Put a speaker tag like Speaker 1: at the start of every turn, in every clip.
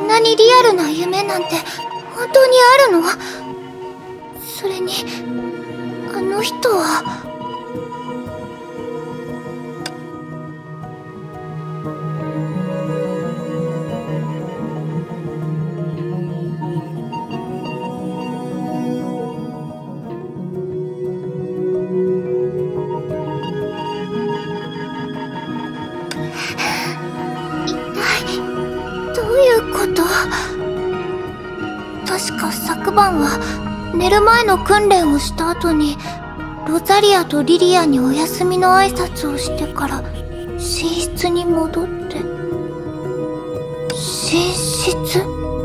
Speaker 1: なにリアルな夢なんて本当にあるの？それに、あの人は。確か昨晩は寝る前の訓練をした後にロザリアとリリアにお休みの挨拶をしてから寝室に戻って。寝室？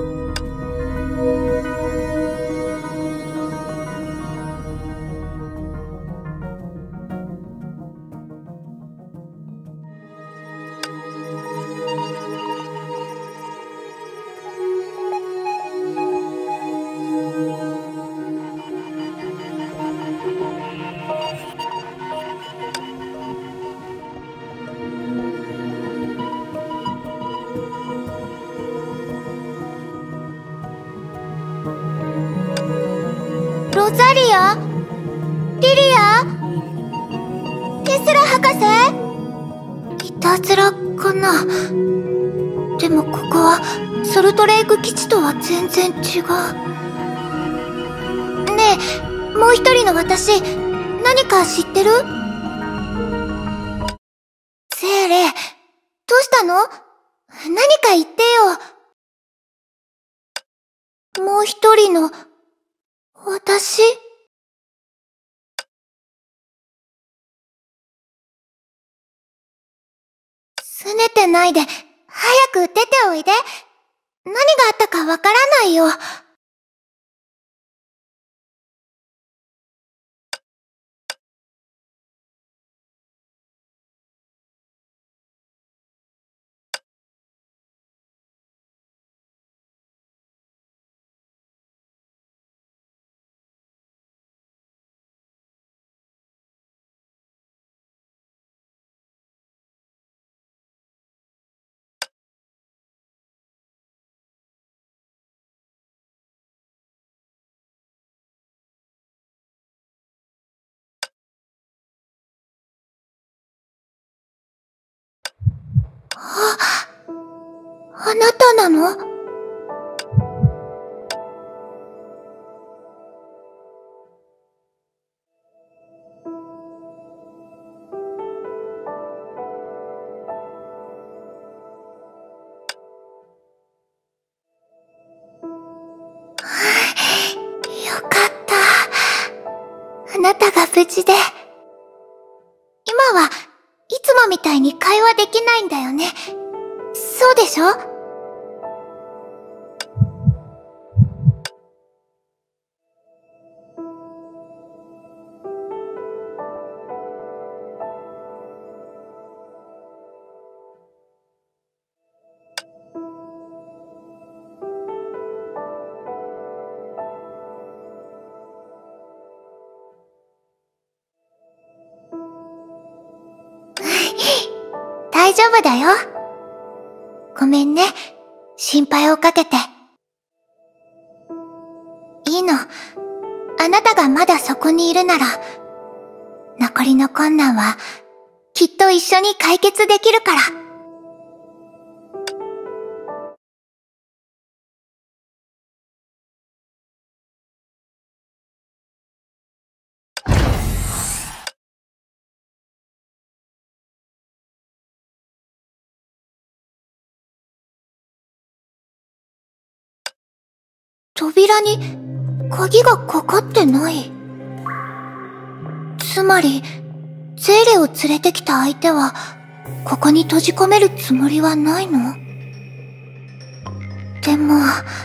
Speaker 1: ロザリア？リリア？テスラ博士？いたずらかな。でもここはソルトレイク基地とは全然違う。ねえ、もう一人の私、何か知ってる？セーレ、どうしたの？何か言ってよ。もう一人の私？拗ねてないで、早く出ておいで。何があったかわからないよ。あなたなの？よかった。あなたが無事で。今はいつもみたいに会話できないんだよね。そうでしょ？大丈夫だよ。ごめんね。心配をかけて。いいの。あなたがまだそこにいるなら、残りの困難はきっと一緒に解決できるから。扉に鍵がかかってない。つまり、ゼーレを連れてきた相手は、ここに閉じ込めるつもりはないの？でも、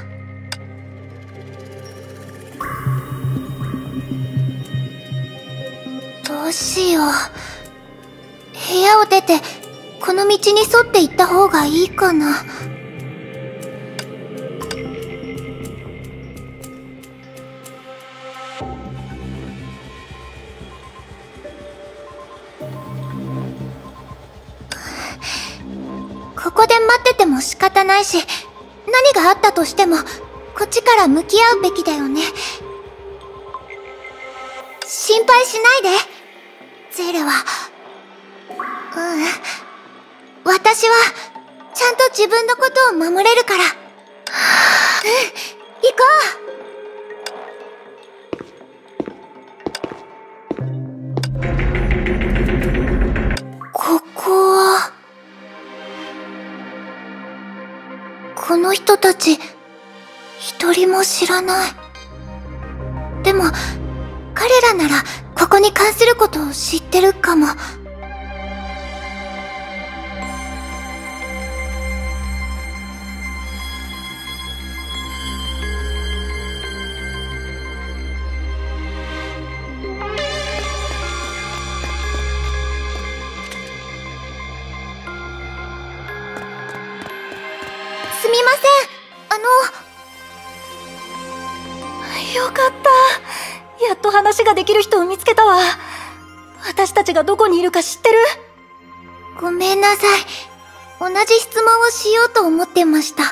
Speaker 1: どうしよう。部屋を出て、この道に沿って行った方がいいかな。ここで待ってても仕方ないし、 何があったとしても、こっちから向き合うべきだよね。心配しないで、ゼールは。私は、ちゃんと自分のことを守れるから。行こう。ここは、この人たち、一人も知らない。でも、彼らなら、ここに関することを知ってるかも。すみません。
Speaker 2: よかった。やっと話ができる人を見つけたわ。私たちがどこにいるか知ってる？
Speaker 1: ごめんなさい。同じ質問をしようと思ってました。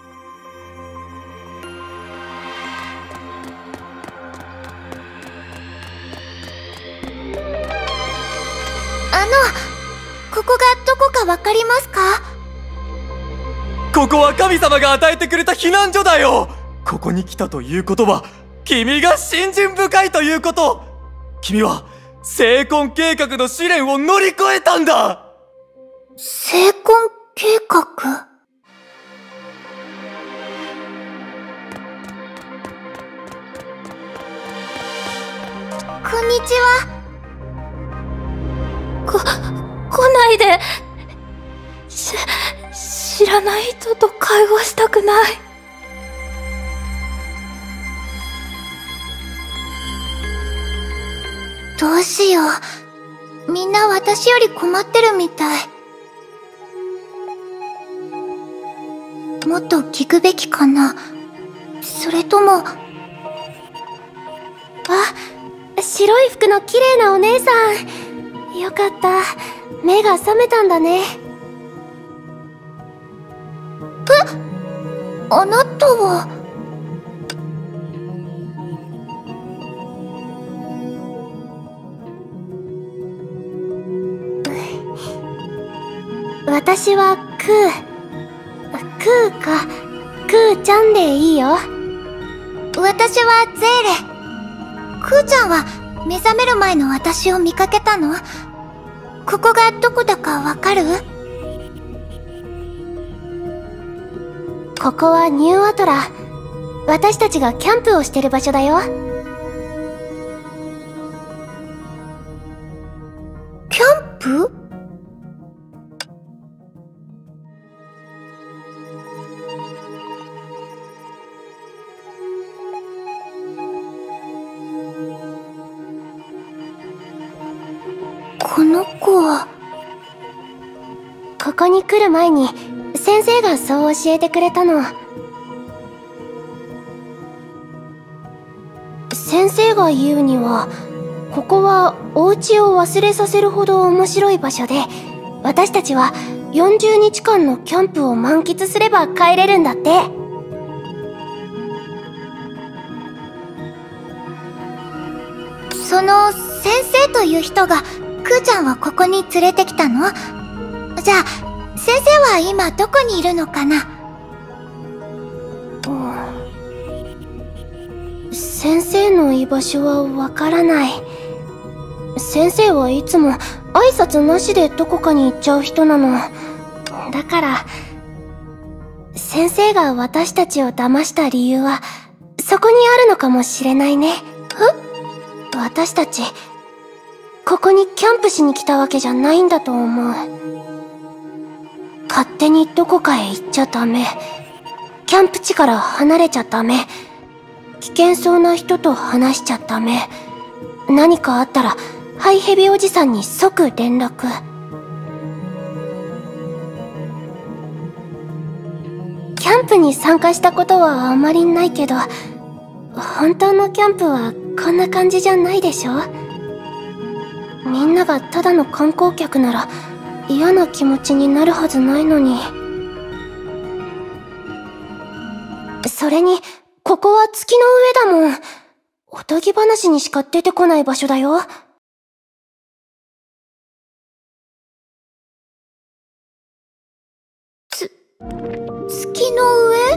Speaker 1: ここがどこかわかりますか？
Speaker 3: ここは神様が与えてくれた避難所だよ。ここに来たということは、君が信心深いということ。君は成婚計画の試練を乗り越えたんだ。
Speaker 1: 成婚計画？こんにちは。
Speaker 2: 来ないで。知らない人と会話したくない。
Speaker 1: どうしよう。みんな私より困ってるみたい。もっと聞くべきかな。それとも。
Speaker 2: 白い服の綺麗なお姉さん。よかった。目が覚めたんだね。
Speaker 1: あなたは。
Speaker 2: 私はクーちゃんでいいよ。
Speaker 1: 私はゼーレ。クーちゃんは目覚める前の私を見かけたの？ここがどこだかわかる？
Speaker 2: ここはニューアトラ。私たちがキャンプをしてる場所だよ。
Speaker 1: キャンプ？この子は。
Speaker 2: ここに来る前に先生がそう教えてくれたの。先生が言うには、ここはお家を忘れさせるほど面白い場所で、私たちは40日間のキャンプを満喫すれば帰れるんだって。
Speaker 1: その先生という人がクーちゃんをここに連れてきたの？じゃあ先生は今どこにいるのかな？
Speaker 2: 先生の居場所はわからない。先生はいつも挨拶なしでどこかに行っちゃう人なの。だから先生が私たちを騙した理由はそこにあるのかもしれないね。私たちここにキャンプしに来たわけじゃないんだと思う。勝手にどこかへ行っちゃダメ。キャンプ地から離れちゃダメ。危険そうな人と話しちゃダメ。何かあったらハイヘビおじさんに即連絡。キャンプに参加したことはあまりないけど、本当のキャンプはこんな感じじゃないでしょ？みんながただの観光客なら嫌な気持ちになるはずないのに。 それに、ここは月の上だもん。おとぎ話にしか出てこない場所だよ。
Speaker 1: 月の上？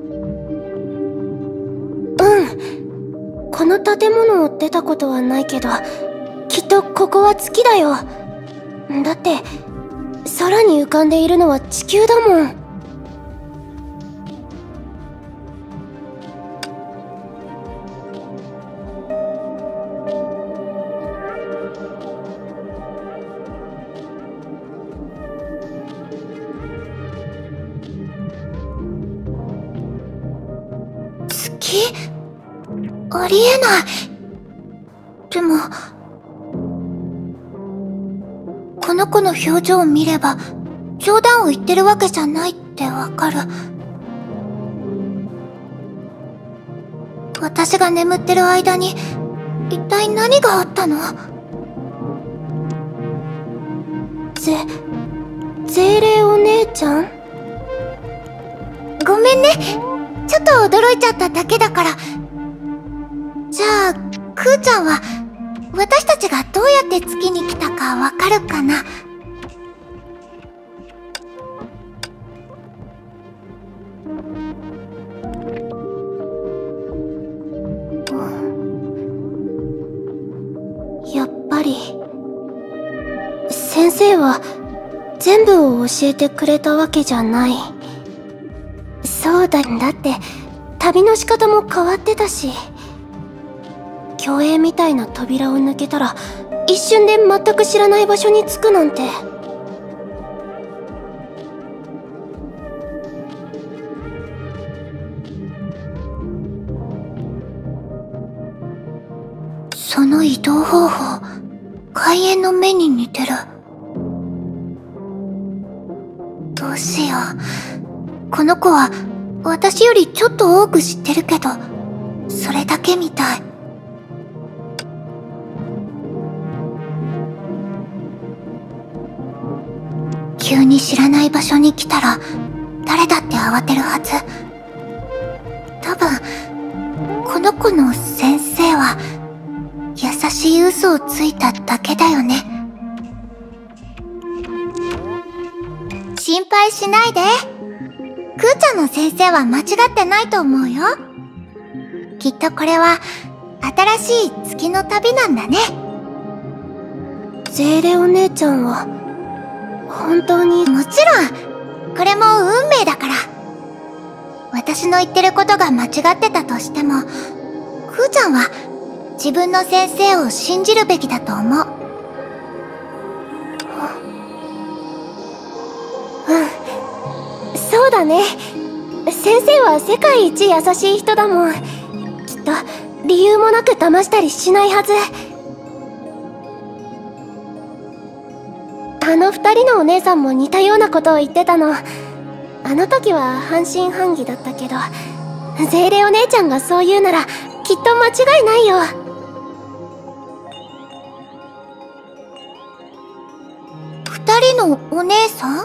Speaker 2: うん。この建物を出たことはないけど、きっとここは月だよ。だって、空に浮かんでいるのは地球だもん。
Speaker 1: ありえない。でも、この子の表情を見れば、冗談を言ってるわけじゃないってわかる。私が眠ってる間に、一体何があったの？
Speaker 2: 精霊お姉ちゃん？
Speaker 1: ごめんね。ちょっと驚いちゃっただけだから。じゃあ、クーちゃんは、私たちがどうやって月に来たかわかるかな？
Speaker 2: やっぱり、先生は全部を教えてくれたわけじゃない。そうだって、旅の仕方も変わってたし。競泳みたいな扉を抜けたら一瞬で全く知らない場所に着くなんて。
Speaker 1: その移動方法、開園の目に似てる。どうしよう。この子は私よりちょっと多く知ってるけど、それだけみたい。急に知らない場所に来たら誰だって慌てるはず。多分この子の先生は優しい嘘をついただけだよね。心配しないで。クーちゃんの先生は間違ってないと思うよ。きっとこれは新しい月の旅なんだね。
Speaker 2: 精霊お姉ちゃんは本当に。
Speaker 1: もちろん、これも運命だから。私の言ってることが間違ってたとしても、クーちゃんは自分の先生を信じるべきだと思う。
Speaker 2: うん、そうだね。先生は世界一優しい人だもん。きっと理由もなく騙したりしないはず。あの二人のお姉さんも似たようなことを言ってたの。あの時は半信半疑だったけど、精霊お姉ちゃんがそう言うならきっと間違いないよ。
Speaker 1: 二人のお姉さん？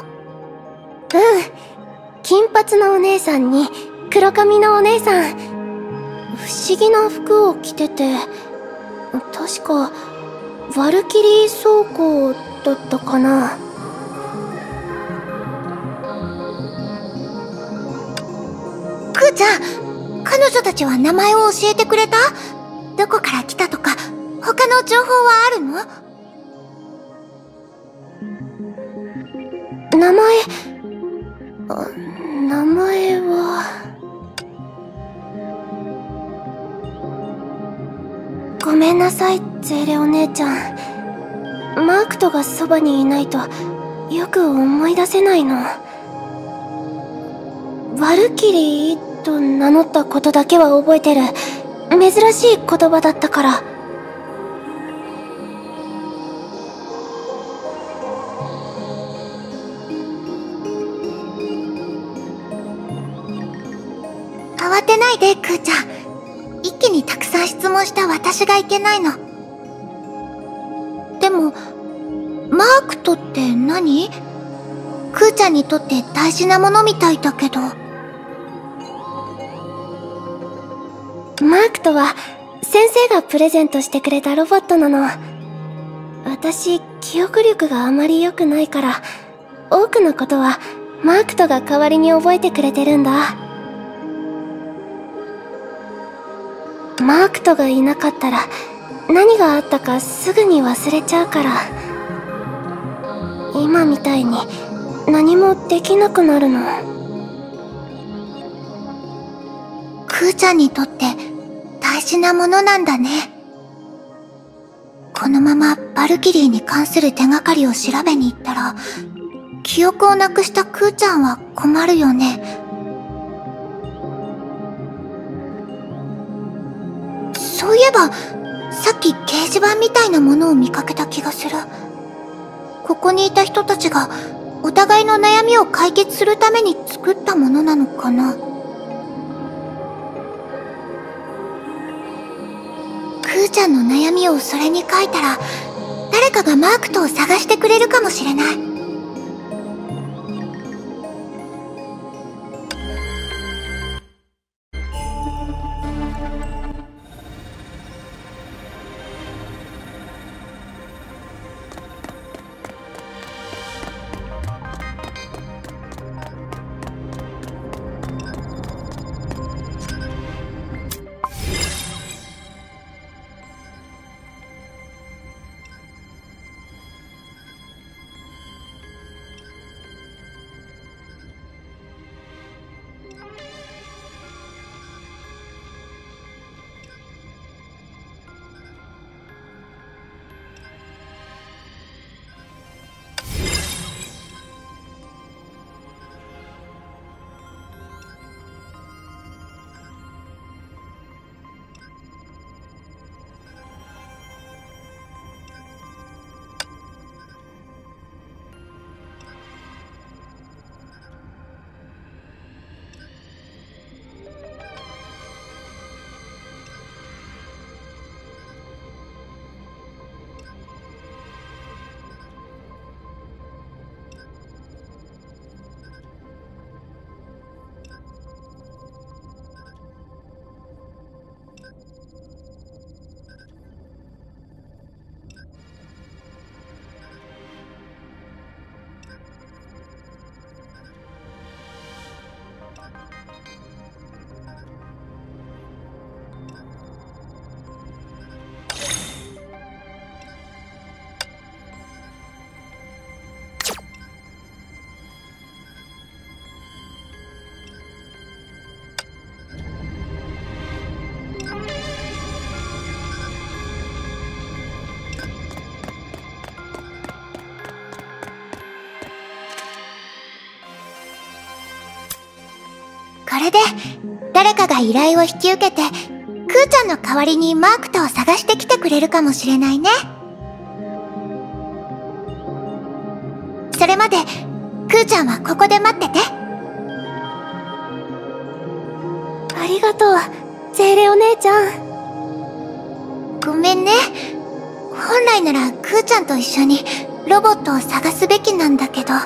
Speaker 2: 金髪のお姉さんに黒髪のお姉さん。不思議な服を着てて、確かワルキリー装甲だったかな。
Speaker 1: クーちゃん、彼女たちは名前を教えてくれた？どこから来たとか、他の情報はあるの？
Speaker 2: 名前は。ごめんなさい、ゼーレお姉ちゃん。マークトがそばにいないとよく思い出せないの。ワルキリーと名乗ったことだけは覚えてる。珍しい言葉だったから。
Speaker 1: 慌てないで、クーちゃん。一気にたくさん質問した私がいけないの。でも、マークトって何？クーちゃんにとって大事なものみたいだけど。
Speaker 2: マークとは先生がプレゼントしてくれたロボットなの。私、記憶力があまり良くないから、多くのことはマークとが代わりに覚えてくれてるんだ。マークとがいなかったら何があったかすぐに忘れちゃうから、今みたいに何もできなくなるの。
Speaker 1: クーちゃんにとって大事なものなんだね。このままバルキリーに関する手がかりを調べに行ったら、記憶をなくしたクーちゃんは困るよね。そういえば、さっき掲示板みたいなものを見かけた気がする。ここにいた人たちがお互いの悩みを解決するために作ったものなのかな。クーちゃんの悩みをそれに書いたら、誰かがマークとを探してくれるかもしれない。これで誰かが依頼を引き受けて、クーちゃんの代わりにマークとを探してきてくれるかもしれないね。それまでクーちゃんはここで待ってて。
Speaker 2: ありがとう、ゼーレお姉ちゃん。
Speaker 1: ごめんね。本来ならクーちゃんと一緒にロボットを探すべきなんだけど、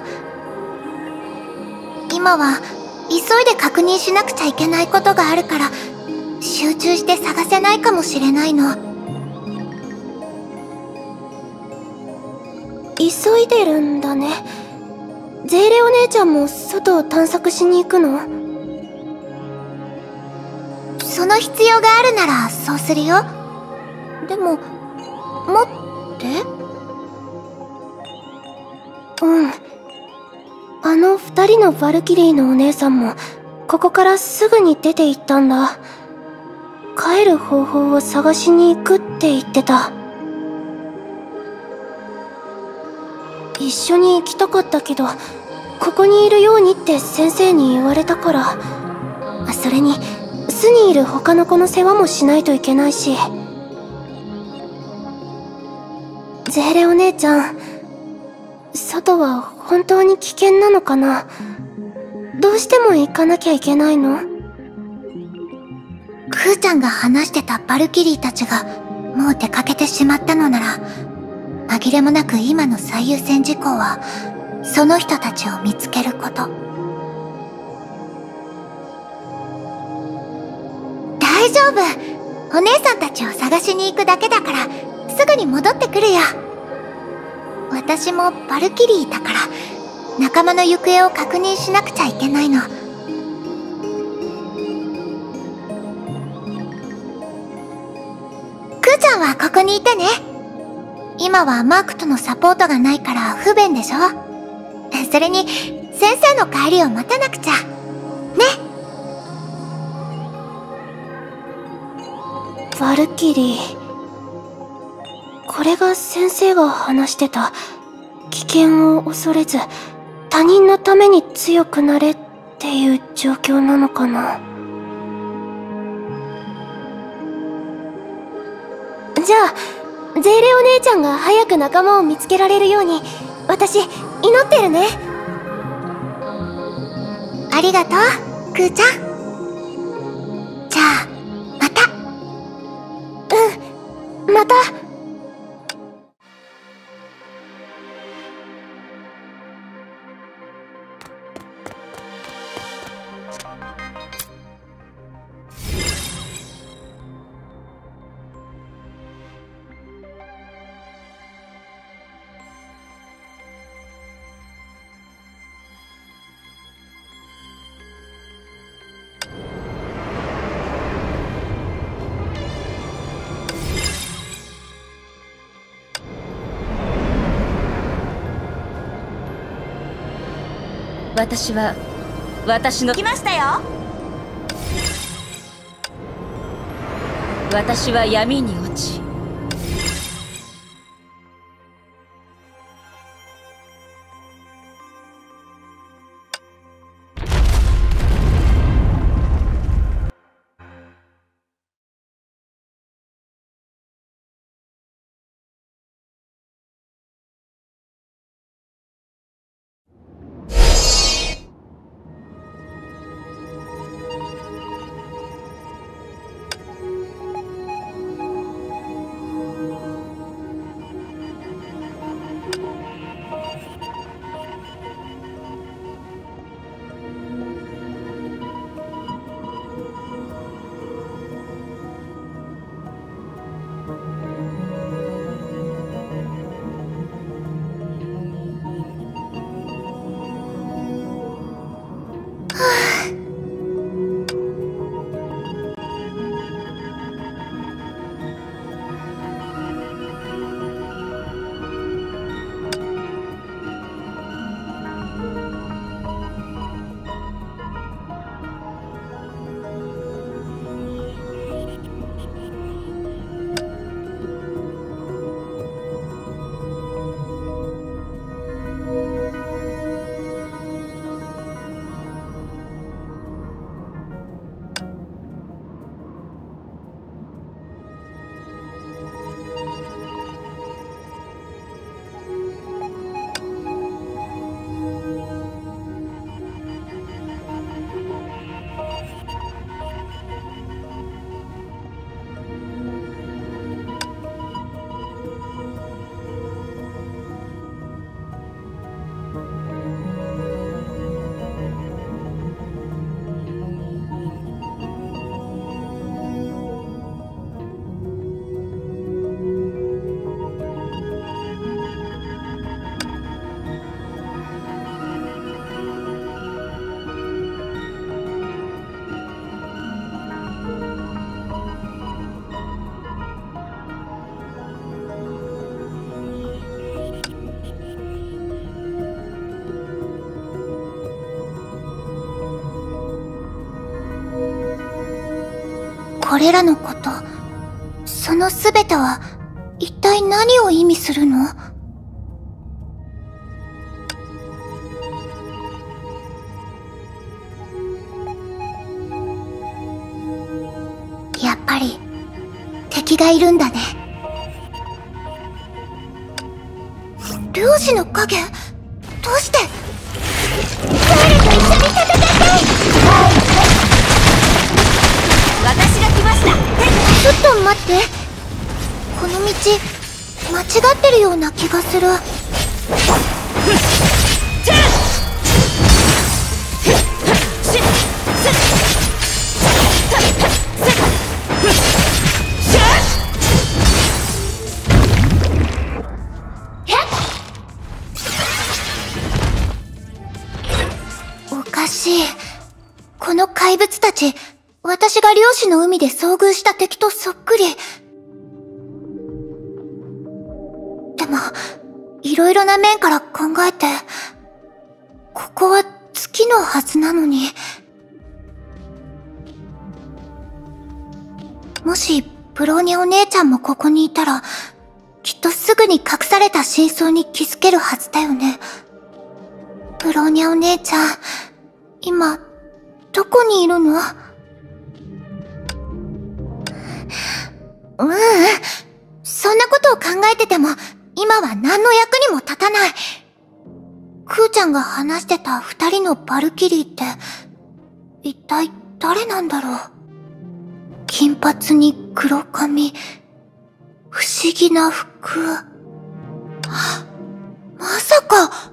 Speaker 1: 今は急いで確認しなくちゃいけないことがあるから、集中して探せないかもしれないの。
Speaker 2: 急いでるんだね。ゼーレお姉ちゃんも外を探索しに行くの？
Speaker 1: その必要があるならそうするよ。でも、待って。
Speaker 2: うん。あの二人のヴァルキリーのお姉さんもここからすぐに出て行ったんだ。帰る方法を探しに行くって言ってた。一緒に行きたかったけど、ここにいるようにって先生に言われたから。それに巣にいる他の子の世話もしないといけないし。ゼーレお姉ちゃん、外は本当に危険なのかな？どうしても行かなきゃいけないの？
Speaker 1: クーちゃんが話してたバルキリーたちがもう出かけてしまったのなら、紛れもなく今の最優先事項はその人たちを見つけること。大大丈夫。お姉さんたちを探しに行くだけだから、すぐに戻ってくるよ。私もバルキリーだから、仲間の行方を確認しなくちゃいけないの。クーちゃんはここにいてね。今はマークとのサポートがないから不便でしょ。それに、先生の帰りを待たなくちゃ。ね。
Speaker 2: バルキリー。これが先生が話してた、危険を恐れず、他人のために強くなれっていう状況なのかな。じゃあ、ゼイレお姉ちゃんが早く仲間を見つけられるように、私、祈ってるね。
Speaker 1: ありがとう、クーちゃん。じゃあ、また。
Speaker 2: うん、また。
Speaker 4: 私は私の
Speaker 5: 来ましたよ。
Speaker 4: 私は闇に落ち
Speaker 1: これらのこと、そのすべては一体何を意味するの？やっぱり敵がいるんだね。漁師の影、どうして？誰と一緒に戦いたい！
Speaker 5: 私が来ました。
Speaker 1: ちょっと待って。この道、間違ってるような気がする。 しい。この怪物たち、私が漁師の海で遭遇した敵とそっくり。でも、いろいろな面から考えて、ここは月のはずなのに。もし、ブローニャお姉ちゃんもここにいたら、きっとすぐに隠された真相に気づけるはずだよね。ブローニャお姉ちゃん、今、どこにいるの？そんなことを考えてても、今は何の役にも立たない。クーちゃんが話してた二人のバルキリーって、一体誰なんだろう。金髪に黒髪、不思議な服。まさか。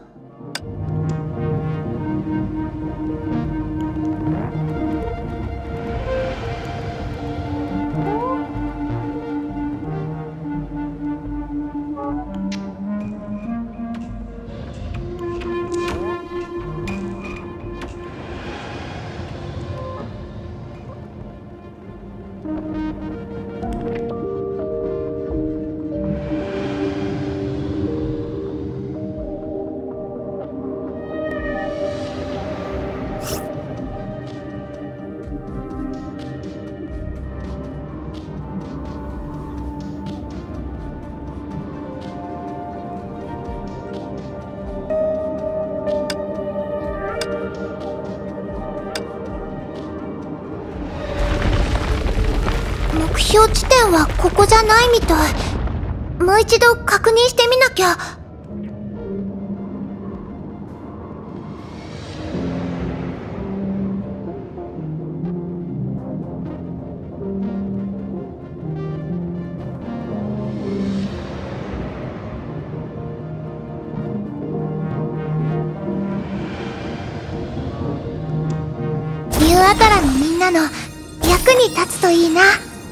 Speaker 1: 目標地点はここじゃないみたい。もう一度確認してみなきゃ。ニューアタラのみんなの役に立つといいな。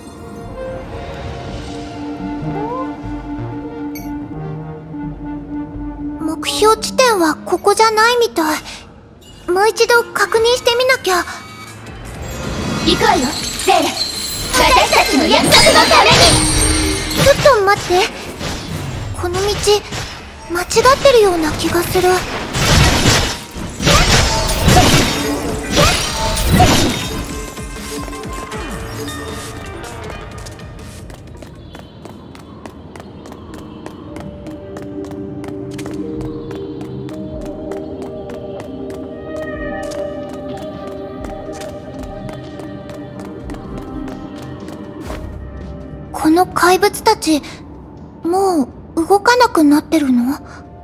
Speaker 1: 目標地点はここじゃないみたい。もう一度確認してみなきゃ。
Speaker 5: 行くわよ、ゼーレ。私たちの約束のために。
Speaker 1: ちょっと待って。この道、間違ってるような気がする。この怪物たち、もう動かなくなってるの？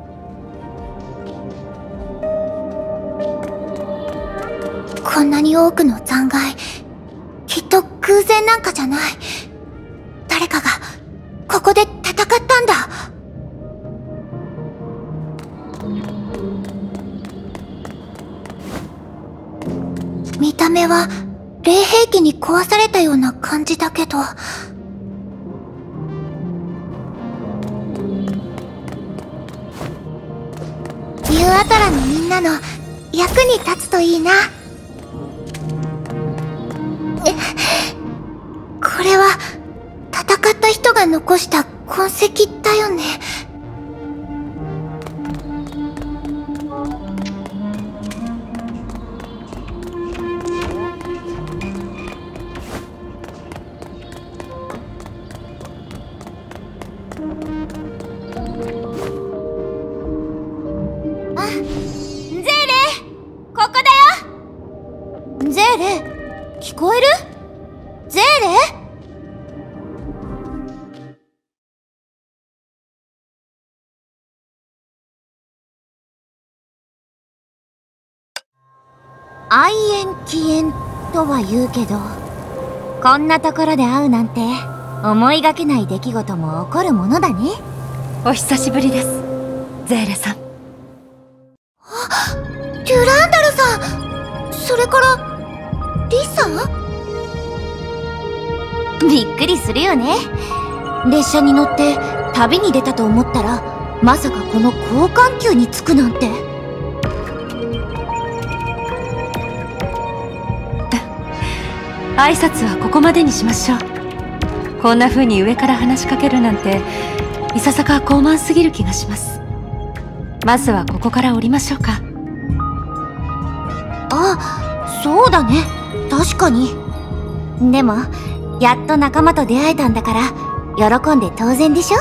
Speaker 1: こんなに多くの残骸、きっと偶然なんかじゃない。誰かがここで戦ったんだ。見た目は霊兵器に壊されたような感じだけど、ニューアタラのみんなの役に立つといいな。これは戦った人が残した痕跡だよね。ゼーレ、聞こえる？ゼーレ？
Speaker 2: 愛煙気煙とは言うけど、こんなところで会うなんて思いがけない出来事も起こるものだね。
Speaker 4: お久しぶりです、ゼーレさん。
Speaker 1: あ、デュランダルさん。それからリサ？
Speaker 2: びっくりするよね。列車に乗って旅に出たと思ったら、まさかこの交換球に着くなんて。
Speaker 4: 挨拶はここまでにしましょう。こんな風に上から話しかけるなんていささか高慢すぎる気がします。まずはここから降りましょうか。
Speaker 2: あ、そうだね。確かに。でも、やっと仲間と出会えたんだから、喜んで当然でしょ。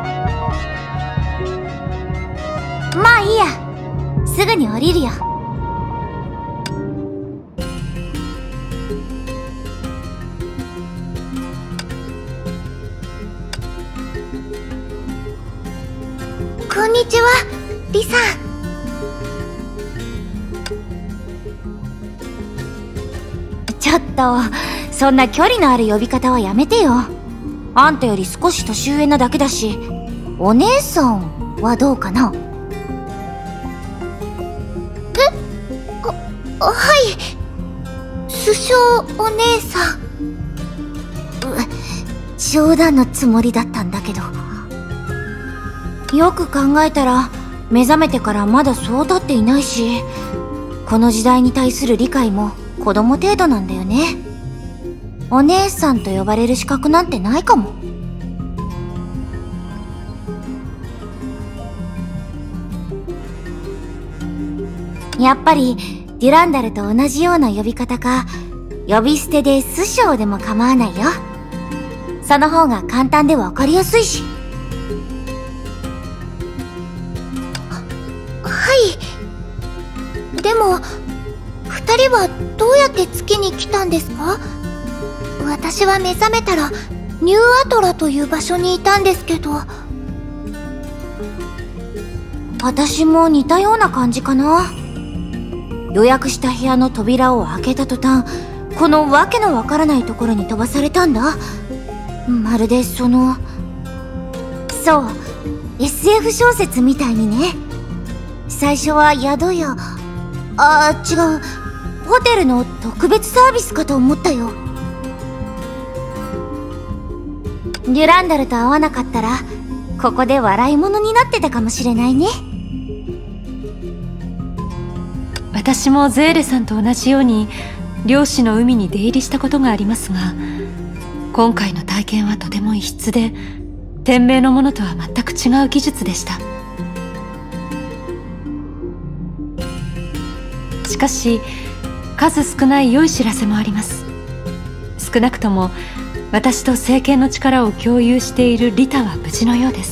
Speaker 2: まあいいや。すぐに降りるよ。
Speaker 1: こんにちは、リさん。
Speaker 2: ちょっと、そんな距離のある呼び方はやめてよ。あんたより少し年上なだけだし、お姉さんはどうかな？
Speaker 1: はい。師匠お姉さん。
Speaker 2: 冗談のつもりだったんだけど。よく考えたら、目覚めてからまだそう経っていないし、この時代に対する理解も子供程度なんだよね。お姉さんと呼ばれる資格なんてないかも。やっぱりデュランダルと同じような呼び方か、呼び捨てで師匠でも構わないよ。その方が簡単でわかりやすいし。
Speaker 1: はい。でも、二人はどうやって月に来たんですか？私は目覚めたらニューアトラという場所にいたんですけど。
Speaker 2: 私も似たような感じかな。予約した部屋の扉を開けた途端、このわけのわからないところに飛ばされたんだ。まるでそう、SF 小説みたいにね。最初は宿屋、違う、ホテルの特別サービスかと思ったよ。デュランダルと会わなかったら、ここで笑い物になってたかもしれないね。
Speaker 4: 私もゼーレさんと同じように漁師の海に出入りしたことがありますが、今回の体験はとても異質で、天命のものとは全く違う技術でした。しかし数少ない良い知らせもあります。少なくとも私と聖剣の力を共有しているリタは無事のようです。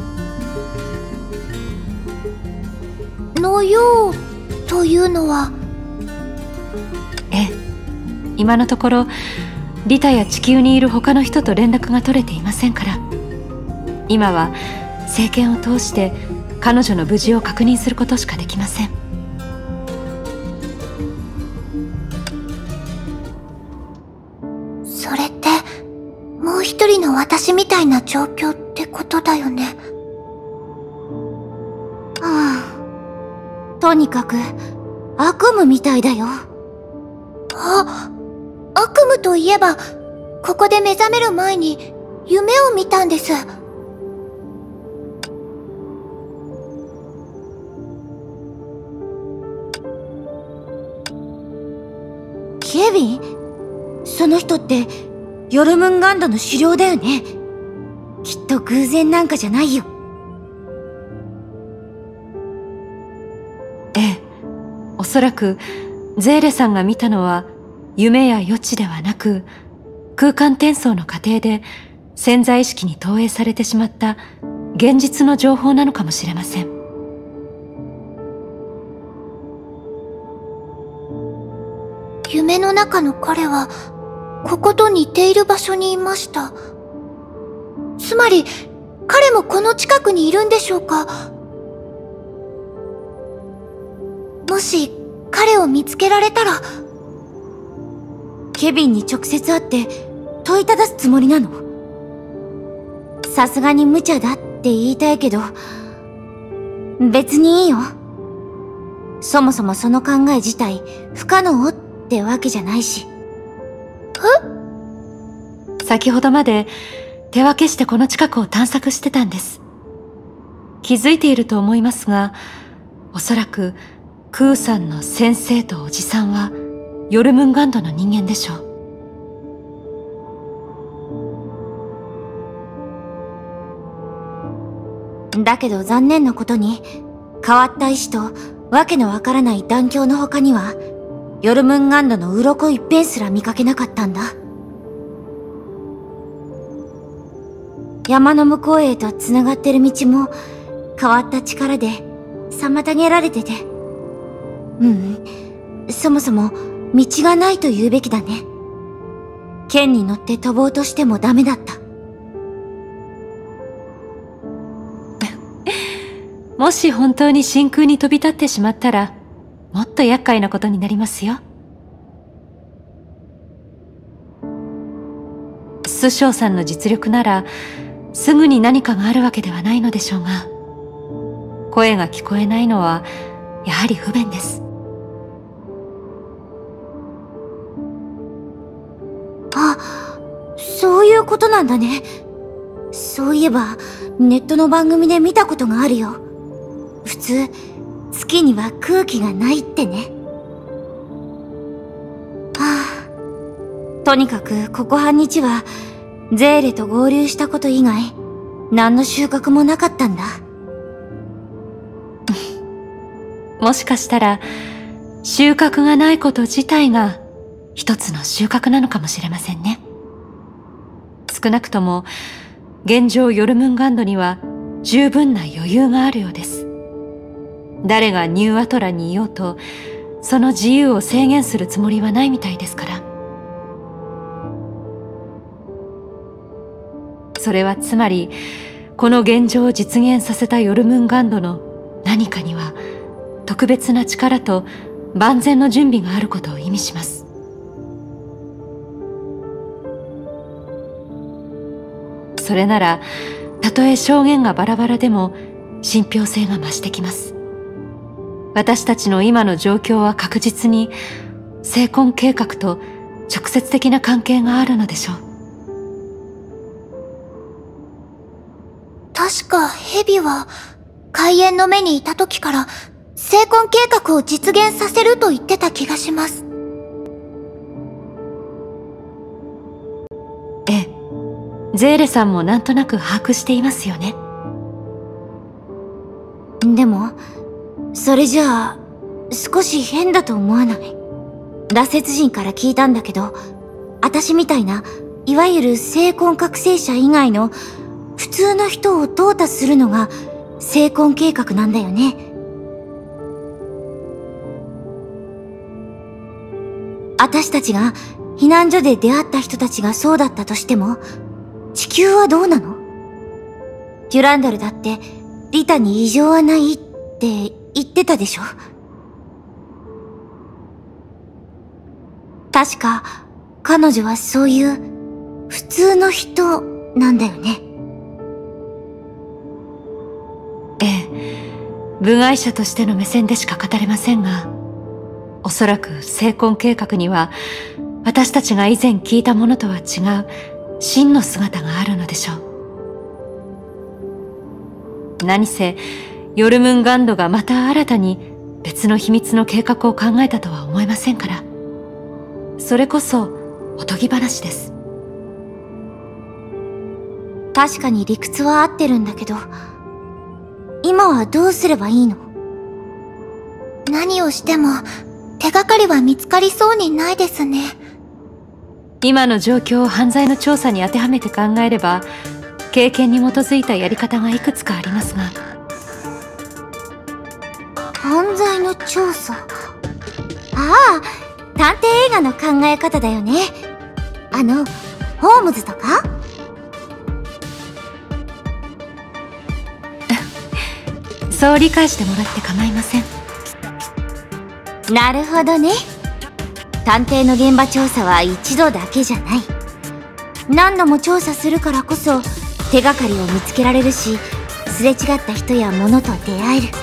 Speaker 1: のようというのは？
Speaker 4: ええ、今のところリタや地球にいる他の人と連絡が取れていませんから、今は聖剣を通して彼女の無事を確認することしかできません。
Speaker 1: それってもう一人の私みたいな状況ってことだよね。
Speaker 2: とにかく悪夢みたいだよ。
Speaker 1: 悪夢といえば、ここで目覚める前に夢を見たんです。
Speaker 2: ケビン？その人ってヨルムンガンドの首領だよね。きっと偶然なんかじゃないよ。
Speaker 4: ええ、おそらくゼーレさんが見たのは夢や予知ではなく、空間転送の過程で潜在意識に投影されてしまった現実の情報なのかもしれません。
Speaker 1: 夢の中の彼はここと似ている場所にいました。つまり彼もこの近くにいるんでしょうか？もし彼を見つけられたら。
Speaker 2: ケビンに直接会って問いただすつもりなの？さすがに無茶だって言いたいけど、別にいいよ。そもそもその考え自体不可能ってわけじゃないし。
Speaker 4: 先ほどまで手分けしてこの近くを探索してたんです。気づいていると思いますが、おそらくクーさんの先生とおじさんはヨルムンガンドの人間でしょう。
Speaker 2: だけど残念なことに、変わった意志とわけのわからない断境の他には、ヨルムンガンドの鱗一片すら見かけなかったんだ。山の向こうへと繋がってる道も変わった力で妨げられてて。そもそも道がないと言うべきだね。剣に乗って飛ぼうとしてもダメだった。
Speaker 4: もし本当に真空に飛び立ってしまったら、もっと厄介なことになりますよ。師匠さんの実力なら、すぐに何かがあるわけではないのでしょうが、声が聞こえないのは、やはり不便です。
Speaker 2: あ、そういうことなんだね。そういえば、ネットの番組で見たことがあるよ。普通、月には空気がないってね。とにかく、ここ半日は、ゼーレと合流したこと以外、何の収穫もなかったんだ。
Speaker 4: もしかしたら、収穫がないこと自体が、一つの収穫なのかもしれませんね。少なくとも、現状ヨルムンガンドには、十分な余裕があるようです。誰がニューアトラにいようと、その自由を制限するつもりはないみたいですから。それはつまり、この現状を実現させたヨルムンガンドの何かには、特別な力と万全の準備があることを意味します。それなら、たとえ証言がバラバラでも、信憑性が増してきます。私たちの今の状況は確実に、成婚計画と直接的な関係があるのでしょう。
Speaker 1: 確かヘビは、開園の目にいた時から、成婚計画を実現させると言ってた気がします。
Speaker 4: ええ。ゼーレさんもなんとなく把握していますよね。
Speaker 2: でも、それじゃあ、少し変だと思わない？羅刹人から聞いたんだけど、私みたいな、いわゆる成婚覚醒者以外の、普通の人を淘汰するのが、成婚計画なんだよね。私たちが、避難所で出会った人たちがそうだったとしても、地球はどうなの？デュランダルだって、リタに異常はないって言ってたでしょ？確か、彼女はそういう、普通の人なんだよね。
Speaker 4: ええ。部外者としての目線でしか語れませんが、おそらく成婚計画には、私たちが以前聞いたものとは違う、真の姿があるのでしょう。何せ、ヨルムンガンドがまた新たに別の秘密の計画を考えたとは思えませんから。それこそ、おとぎ話です。
Speaker 2: 確かに理屈は合ってるんだけど、今はどうすればいいの？
Speaker 1: 何をしても、手がかりは見つかりそうにないですね。
Speaker 4: 今の状況を犯罪の調査に当てはめて考えれば、経験に基づいたやり方がいくつかありますが。
Speaker 2: 犯罪の調査？ああ、探偵映画の考え方だよね。ホームズとか？
Speaker 4: そう理解してもらって構いません。
Speaker 2: なるほどね。探偵の現場調査は一度だけじゃない。何度も調査するからこそ手がかりを見つけられるし、すれ違った人や物と出会える。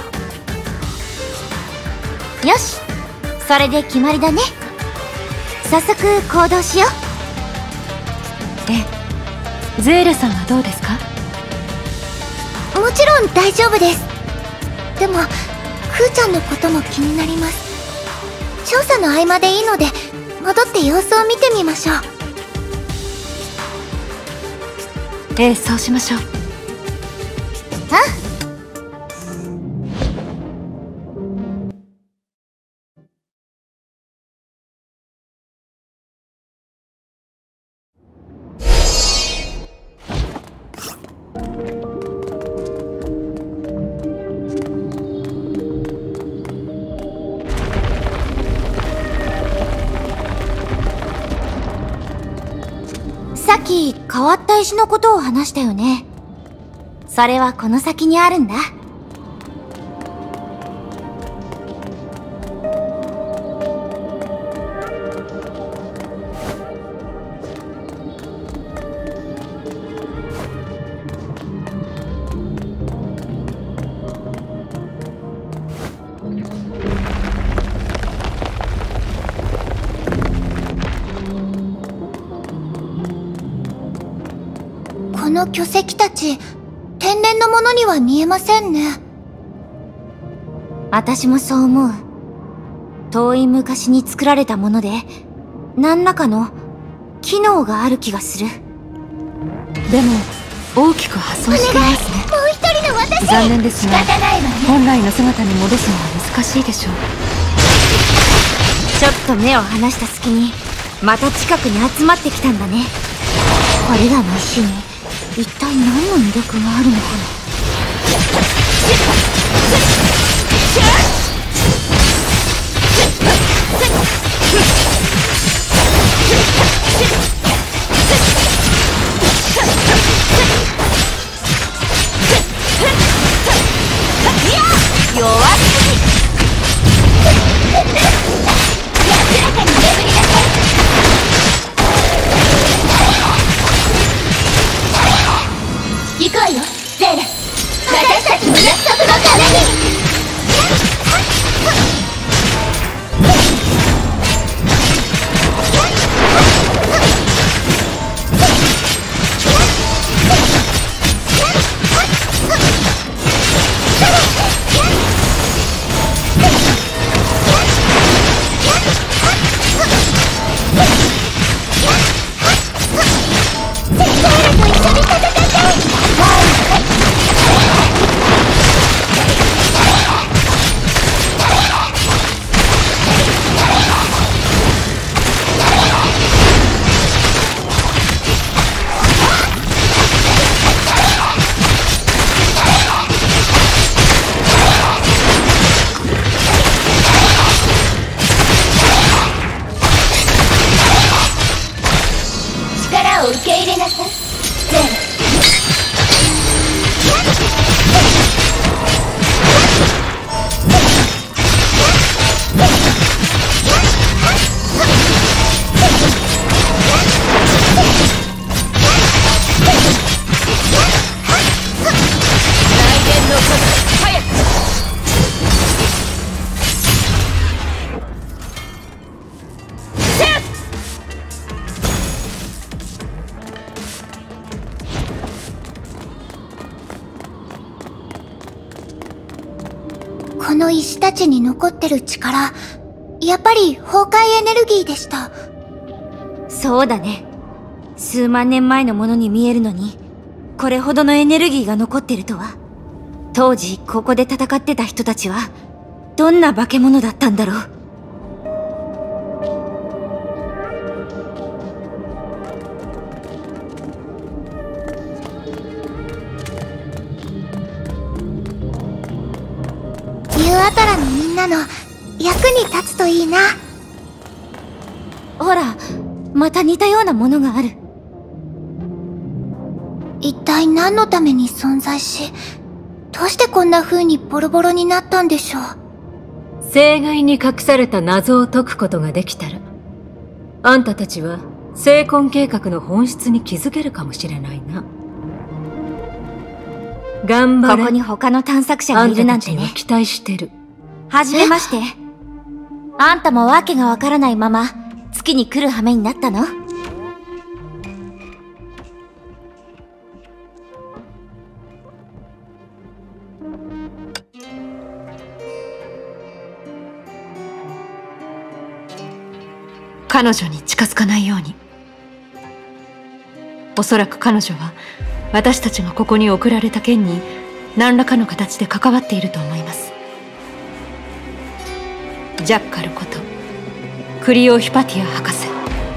Speaker 2: よし、それで決まりだね。早速行動しよ
Speaker 4: う。ええ。ゼーレさんはどうですか？
Speaker 1: もちろん大丈夫です。でも、クーちゃんのことも気になります。調査の合間でいいので、戻って様子を見てみましょう。
Speaker 4: ええ、そうしましょう。
Speaker 1: さっき変わった石のことを話したよね。それはこの先にあるんだ。この巨石たち、天然のものには見えませんね。私もそう思う。遠い昔に作られたもので、何らかの機能がある気がする。
Speaker 4: でも大きく破損していますね。
Speaker 1: もう一人の私。
Speaker 4: 残念ですが、
Speaker 5: 仕方ないわね。
Speaker 4: 本来の姿に戻すのは難しいでしょう。
Speaker 1: ちょっと目を離した隙に、また近くに集まってきたんだね。これらの石に一体何の魅力があるのかな。弱すぎ。安らかに眠りなさい。行こうよ、ゼーレ。私たちの約束のために。受け入れなさい、ゼーレ。この石たちに残ってる力、やっぱり崩壊エネルギーでした。そうだね。数万年前のものに見えるのに、これほどのエネルギーが残ってるとは。当時ここで戦ってた人たちはどんな化け物だったんだろう。ユーアタラのみんなの役に立つといいな。ほら、また似たようなものがある。一体何のために存在し、どうしてこんな風にボロボロになったんでしょう。
Speaker 6: 生涯に隠された謎を解くことができたら、あんたたちは聖魂計画の本質に気づけるかもしれないな。頑張れ。
Speaker 1: ここに他の探索者がいるなんてね。
Speaker 6: あんたたちには期待してる。
Speaker 1: はじめまして。あんたもわけがわからないまま月に来る羽目になったの？
Speaker 4: 彼女に近づかないように。おそらく彼女は私たちがここに送られた件に何らかの形で関わっていると思います。ジャッカルことクリオ・ヒパティア博士。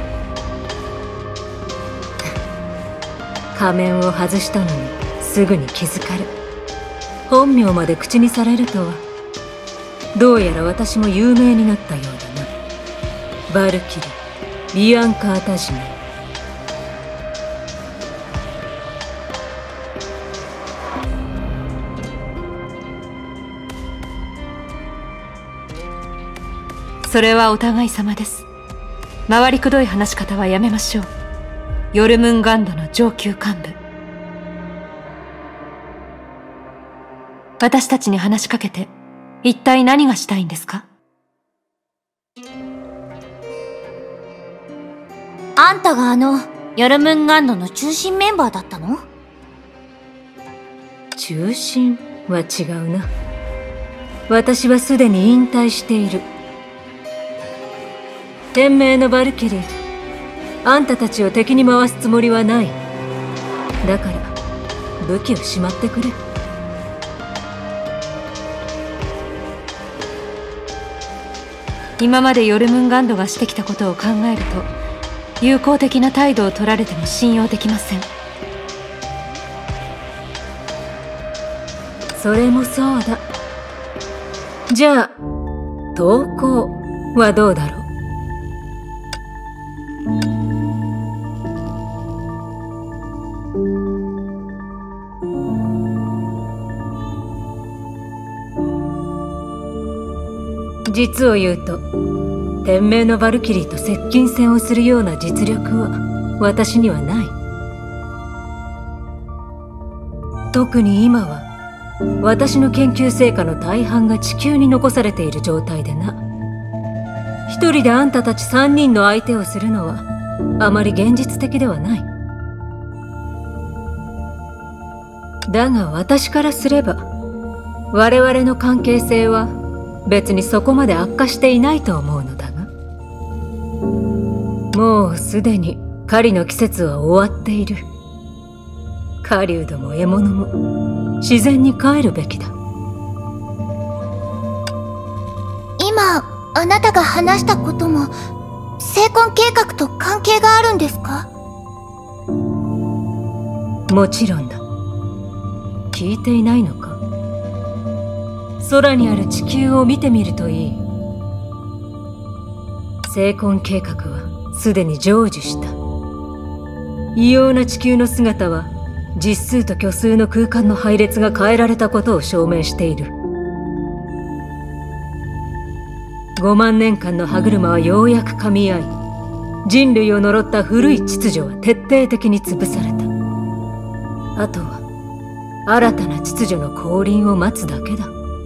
Speaker 6: 仮面を外したのにすぐに気づかれ、本名まで口にされるとは。どうやら私も有名になったようだな。バルキリー、ビアンカータジメ。
Speaker 4: それはお互い様です。回りくどい話し方はやめましょう。ヨルムンガンドの上級幹部。私たちに話しかけて一体何がしたいんですか？
Speaker 1: あんたがヨルムンガンドの中心メンバーだったの？
Speaker 6: 中心は違うな。私はすでに引退している。天命のバルキリー、あんたたちを敵に回すつもりはない。だから武器をしまってくれ。
Speaker 4: 今までヨルムンガンドがしてきたことを考えると、友好的な態度を取られても信用できません。
Speaker 6: それもそうだ。じゃあ投降はどうだろう。実を言うと、天命のバルキリーと接近戦をするような実力は私にはない。特に今は私の研究成果の大半が地球に残されている状態でな。一人であんたたち3人の相手をするのはあまり現実的ではない。だが私からすれば、我々の関係性は別にそこまで悪化していないと思うのだが。もうすでに狩りの季節は終わっている。狩人も獲物も自然に帰るべきだ。
Speaker 1: 今あなたが話したことも成婚計画と関係があるんですか？
Speaker 6: もちろんだ。聞いていないのか？空にある地球を見てみるといい。成婚計画はすでに成就した。異様な地球の姿は実数と虚数の空間の配列が変えられたことを証明している。5万年間の歯車はようやく噛み合い、人類を呪った古い秩序は徹底的に潰された。あとは新たな秩序の降臨を待つだけだ。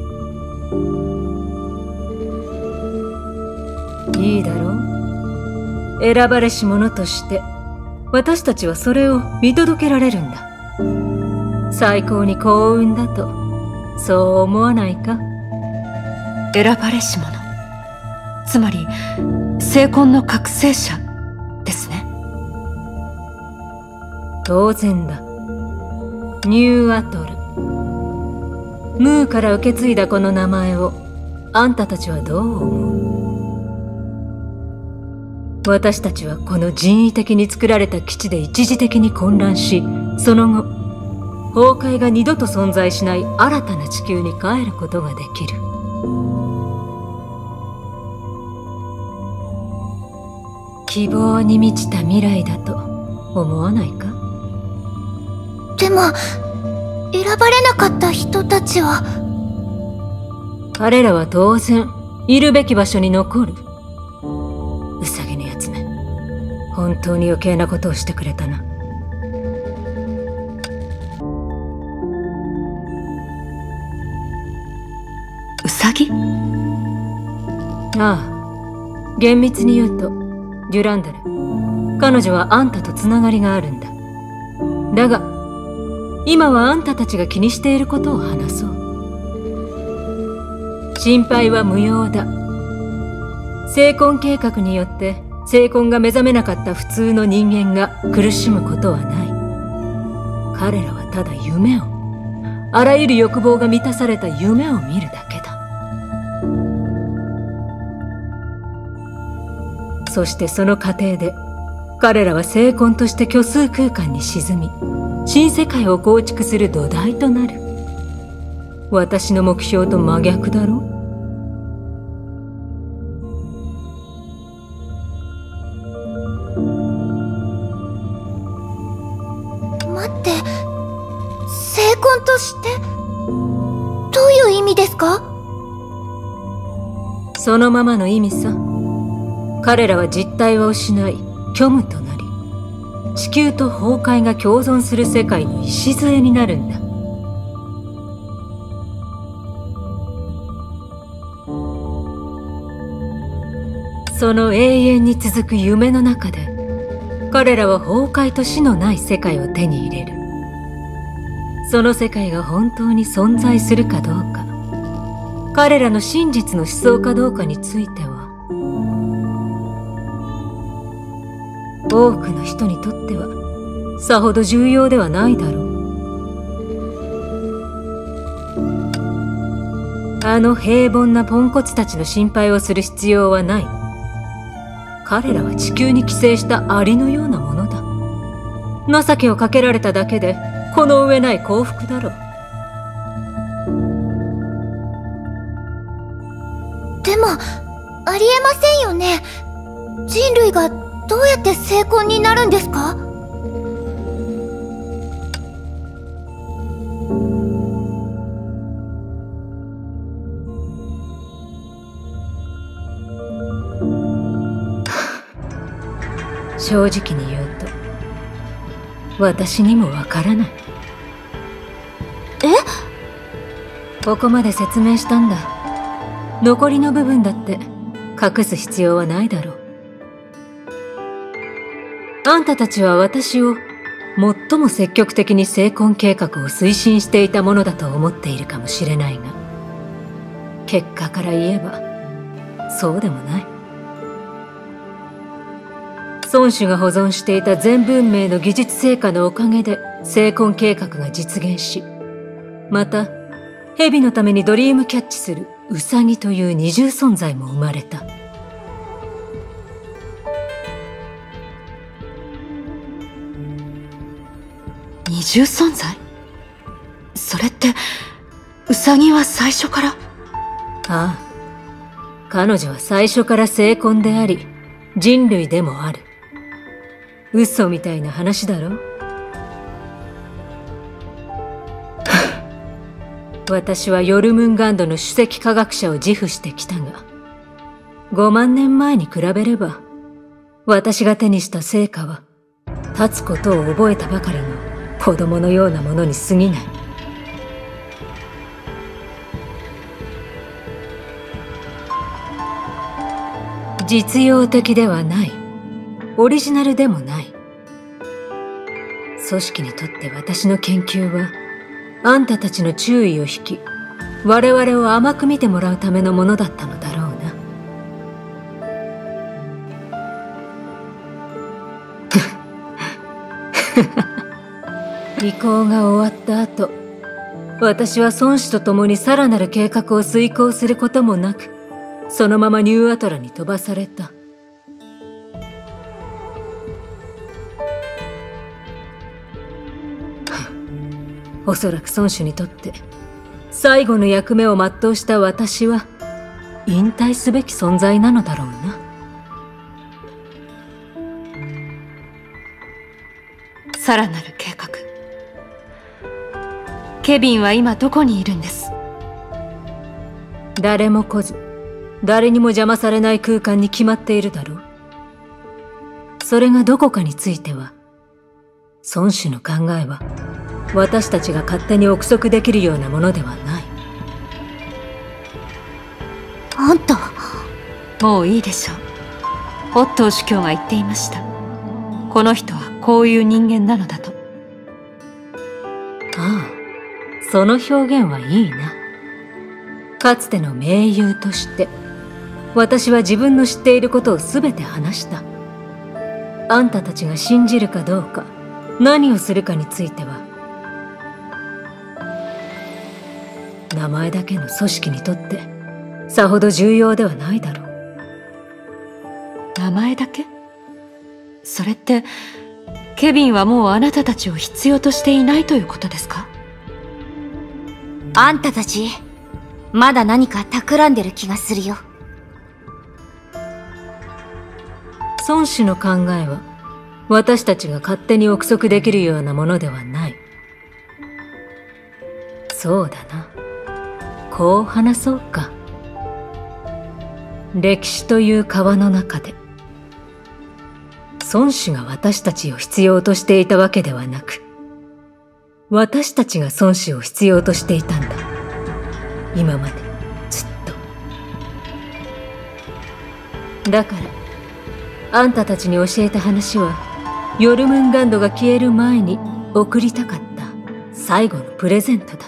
Speaker 6: いいだろう。選ばれし者として私たちはそれを見届けられるんだ。最高に幸運だと、そう思わないか？
Speaker 4: 選ばれし者、つまり成婚の覚醒者ですね。
Speaker 6: 当然だ。ニューアトル、ムーから受け継いだこの名前をあんたたちはどう思う？私たちはこの人為的に作られた基地で一時的に混乱し、その後崩壊が二度と存在しない新たな地球に帰ることができる。希望に満ちた未来だと思わないか？
Speaker 1: でも選ばれなかった人たちは。
Speaker 6: 彼らは当然いるべき場所に残る。ウサギのやつめ、本当に余計なことをしてくれたな。
Speaker 4: ウサギ？
Speaker 6: ああ、厳密に言うとデュランダル、彼女はあんたとつながりがあるんだ。だが今はあんたたちが気にしていることを話そう。心配は無用だ。成婚計画によって成婚が目覚めなかった普通の人間が苦しむことはない。彼らはただ夢を、 あらゆる欲望が満たされた夢を見るだけだ。そしてその過程で彼らは精魂として虚数空間に沈み、新世界を構築する土台となる。私の目標と真逆だろ。
Speaker 1: 待って、精魂としてどういう意味ですか？
Speaker 6: そのままの意味さ。彼らは実体を失い虚無となり、地球と崩壊が共存する世界の礎になるんだ。その永遠に続く夢の中で、彼らは崩壊と死のない世界を手に入れる。その世界が本当に存在するかどうか、彼らの真実の思想かどうかについては、多くの人にとってはさほど重要ではないだろう。あの平凡なポンコツたちの心配をする必要はない。彼らは地球に寄生したアリのようなものだ。情けをかけられただけでこの上ない幸福だろう。
Speaker 1: でも、ありえませんよね。人類がどうやって精魂になるんですか？
Speaker 6: 正直に言うと、私にもわからない。ここまで説明したんだ。残りの部分だって隠す必要はないだろう。あんたたちは私を最も積極的に精魂計画を推進していたものだと思っているかもしれないが、結果から言えばそうでもない。孫子が保存していた全文明の技術成果のおかげで精魂計画が実現し、また蛇のためにドリームキャッチするウサギという二重存在も生まれた。
Speaker 4: 二重存在？それってウサギは最初から？
Speaker 6: ああ、彼女は最初から精魂であり人類でもある。嘘みたいな話だろ。私はヨルムンガンドの首席科学者を自負してきたが、5万年前に比べれば私が手にした成果は立つことを覚えたばかりの子供のようなものに過ぎない。実用的ではない。オリジナルでもない。組織にとって私の研究は、あんたたちの注意を引き、我々を甘く見てもらうためのものだったのだろうな。移行が終わった後、私は孫子と共にさらなる計画を遂行することもなく、そのままニューアトラに飛ばされた。おそらく孫子にとって最後の役目を全うした私は引退すべき存在なのだろうな。
Speaker 4: さらなる計画。ケビンは今どこにいるんです？
Speaker 6: 誰も来ず、誰にも邪魔されない空間に決まっているだろう。それがどこかについては、孫子の考えは私たちが勝手に憶測できるようなものではない。
Speaker 1: あんた、
Speaker 4: もういいでしょう。オットー主教が言っていました。この人はこういう人間なのだと。
Speaker 6: ああ、その表現はいいな。かつての盟友として、私は自分の知っていることを全て話した。あんたたちが信じるかどうか、何をするかについては、 名前だけの組織にとってさほど重要ではないだろう。
Speaker 4: 名前だけ？それってケビンはもうあなたたちを必要としていないということですか？
Speaker 5: あんたたちまだ何か企んでる気がするよ。
Speaker 6: 孫子の考えは私たちが勝手に憶測できるようなものではない。そうだな。こう話そうか。歴史という川の中で孫子が私たちを必要としていたわけではなく、私たちが孫子を必要としていたんだ。今までずっと。だからあんたたちに教えた話はヨルムンガンドが消える前に贈りたかった最後のプレゼントだ。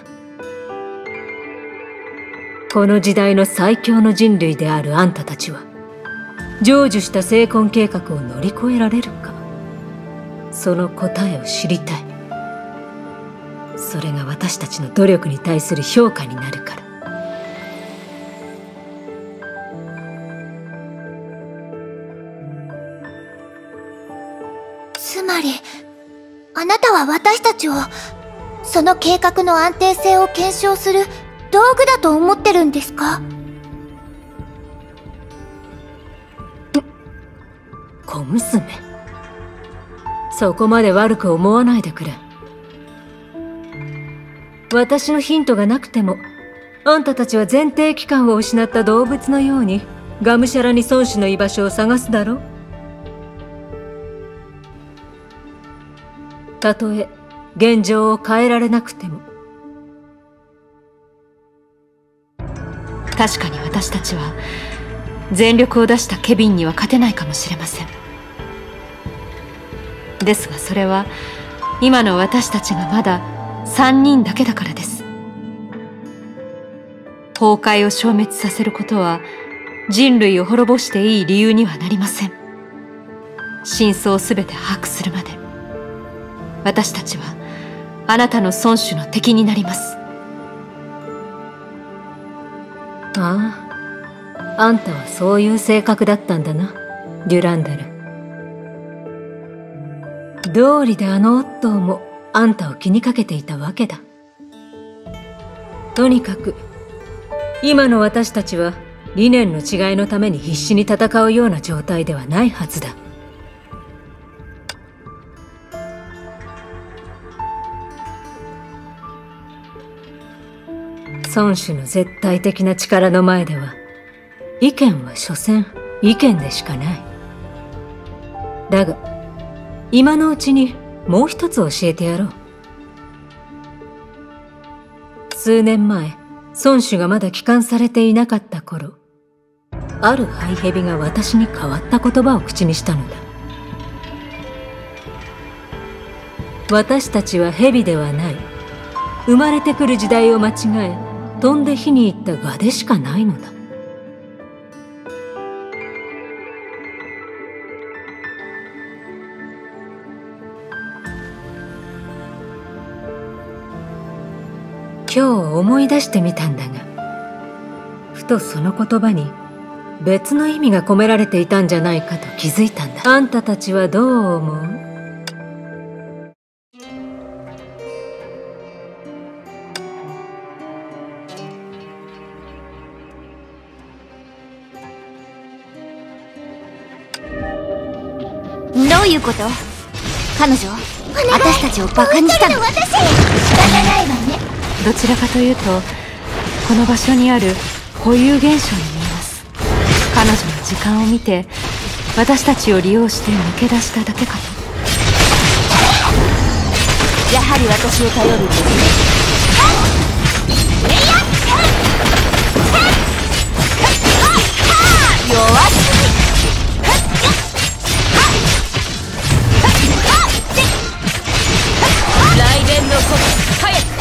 Speaker 6: この時代の最強の人類であるあんたたちは成就した成婚計画を乗り越えられるか、その答えを知りたい。それが私たちの努力に対する評価になるから。
Speaker 1: つまり、あなたは私たちを、その計画の安定性を検証する道具だと思ってるんですか？
Speaker 6: 小娘、そこまで悪く思わないでくれ。私のヒントがなくても、あんたたちは前提期間を失った動物のようにがむしゃらに孫子の居場所を探すだろう。たとえ現状を変えられなくても。
Speaker 4: 確かに私たちは全力を出したケビンには勝てないかもしれません。ですがそれは今の私たちがまだ3人だけだからです。崩壊を消滅させることは人類を滅ぼしていい理由にはなりません。真相をすべて把握するまで私たちはあなたの孫子の敵になります。
Speaker 6: ああ、あんたはそういう性格だったんだな、デュランダル。道理であのオットーもあんたを気にかけていたわけだ。とにかく今の私たちは理念の違いのために必死に戦うような状態ではないはずだ。孫子の絶対的な力の前では意見は所詮意見でしかない。だが今のうちにもう一つ教えてやろう。数年前孫子がまだ帰還されていなかった頃、あるハイヘビが私に変わった言葉を口にしたのだ。私たちは蛇ではない。生まれてくる時代を間違え飛んで火に行った蛾でしかないのだ。今日思い出してみたんだが、ふとその言葉に別の意味が込められていたんじゃないかと気づいたんだ。あんたたちはどう思う？
Speaker 5: どういうこと？彼女、私たちをバカにしたの？仕方ないわね。
Speaker 4: どちらかというとこの場所にある保有現象に見えます。彼女の時間を見て私たちを利用して抜け出しただけかと。
Speaker 5: やはり私を頼るんですね。弱すぎ。雷電の鼓舞、早く。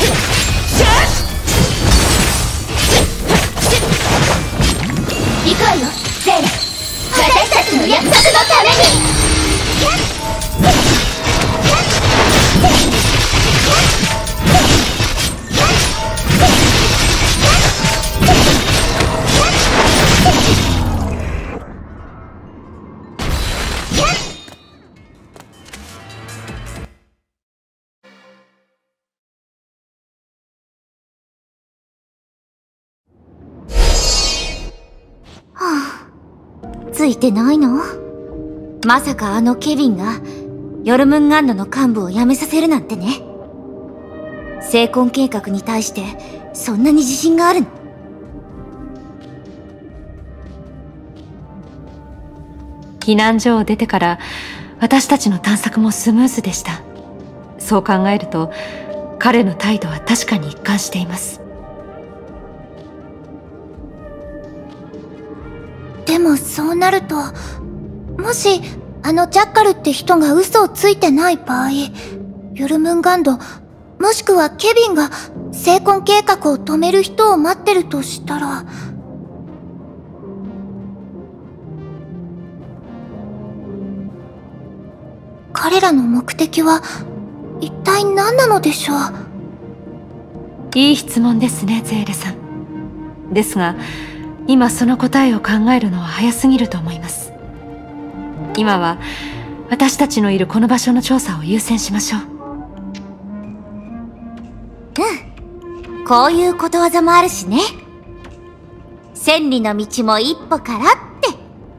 Speaker 5: 行くわよ、ゼーレ。私たちの約束のために。 ついてないの？まさかあのケビンがヨルムンガンドの幹部を辞めさせるなんてね。成婚計画に対してそんなに自信があるの？
Speaker 4: 避難所を出てから私たちの探索もスムーズでした。そう考えると彼の態度は確かに一貫しています。
Speaker 1: でもそうなると、もしあのジャッカルって人が嘘をついてない場合、ヨルムンガンド、もしくはケビンが成婚計画を止める人を待ってるとしたら、彼らの目的は一体何なのでしょう？
Speaker 4: いい質問ですね、ゼーレさん。ですが、今その答えを考えるのは早すぎると思います。今は私たちのいるこの場所の調査を優先しましょう。
Speaker 5: こういうことわざもあるしね。千里の道も一歩からって。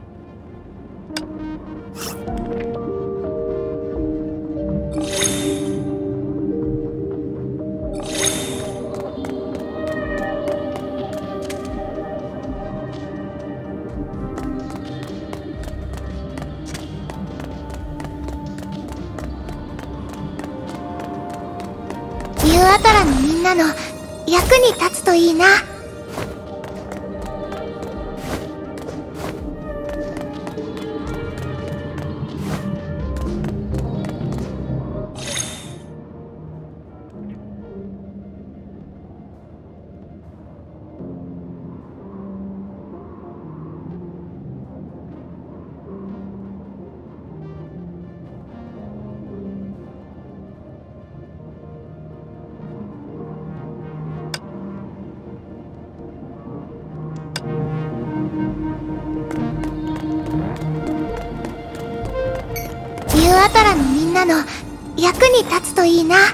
Speaker 1: ニューアタラのみんなの役に立つといいな。ニューアタラのみんなの役に立つといいな。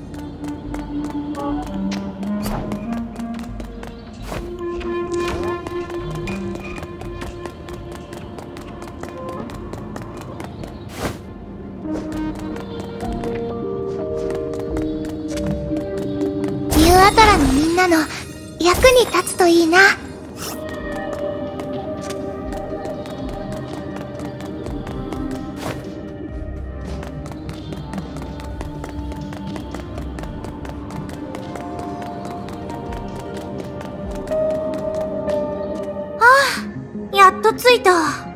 Speaker 1: ニューアタラのみんなの役に立つといいな。やっと着いた。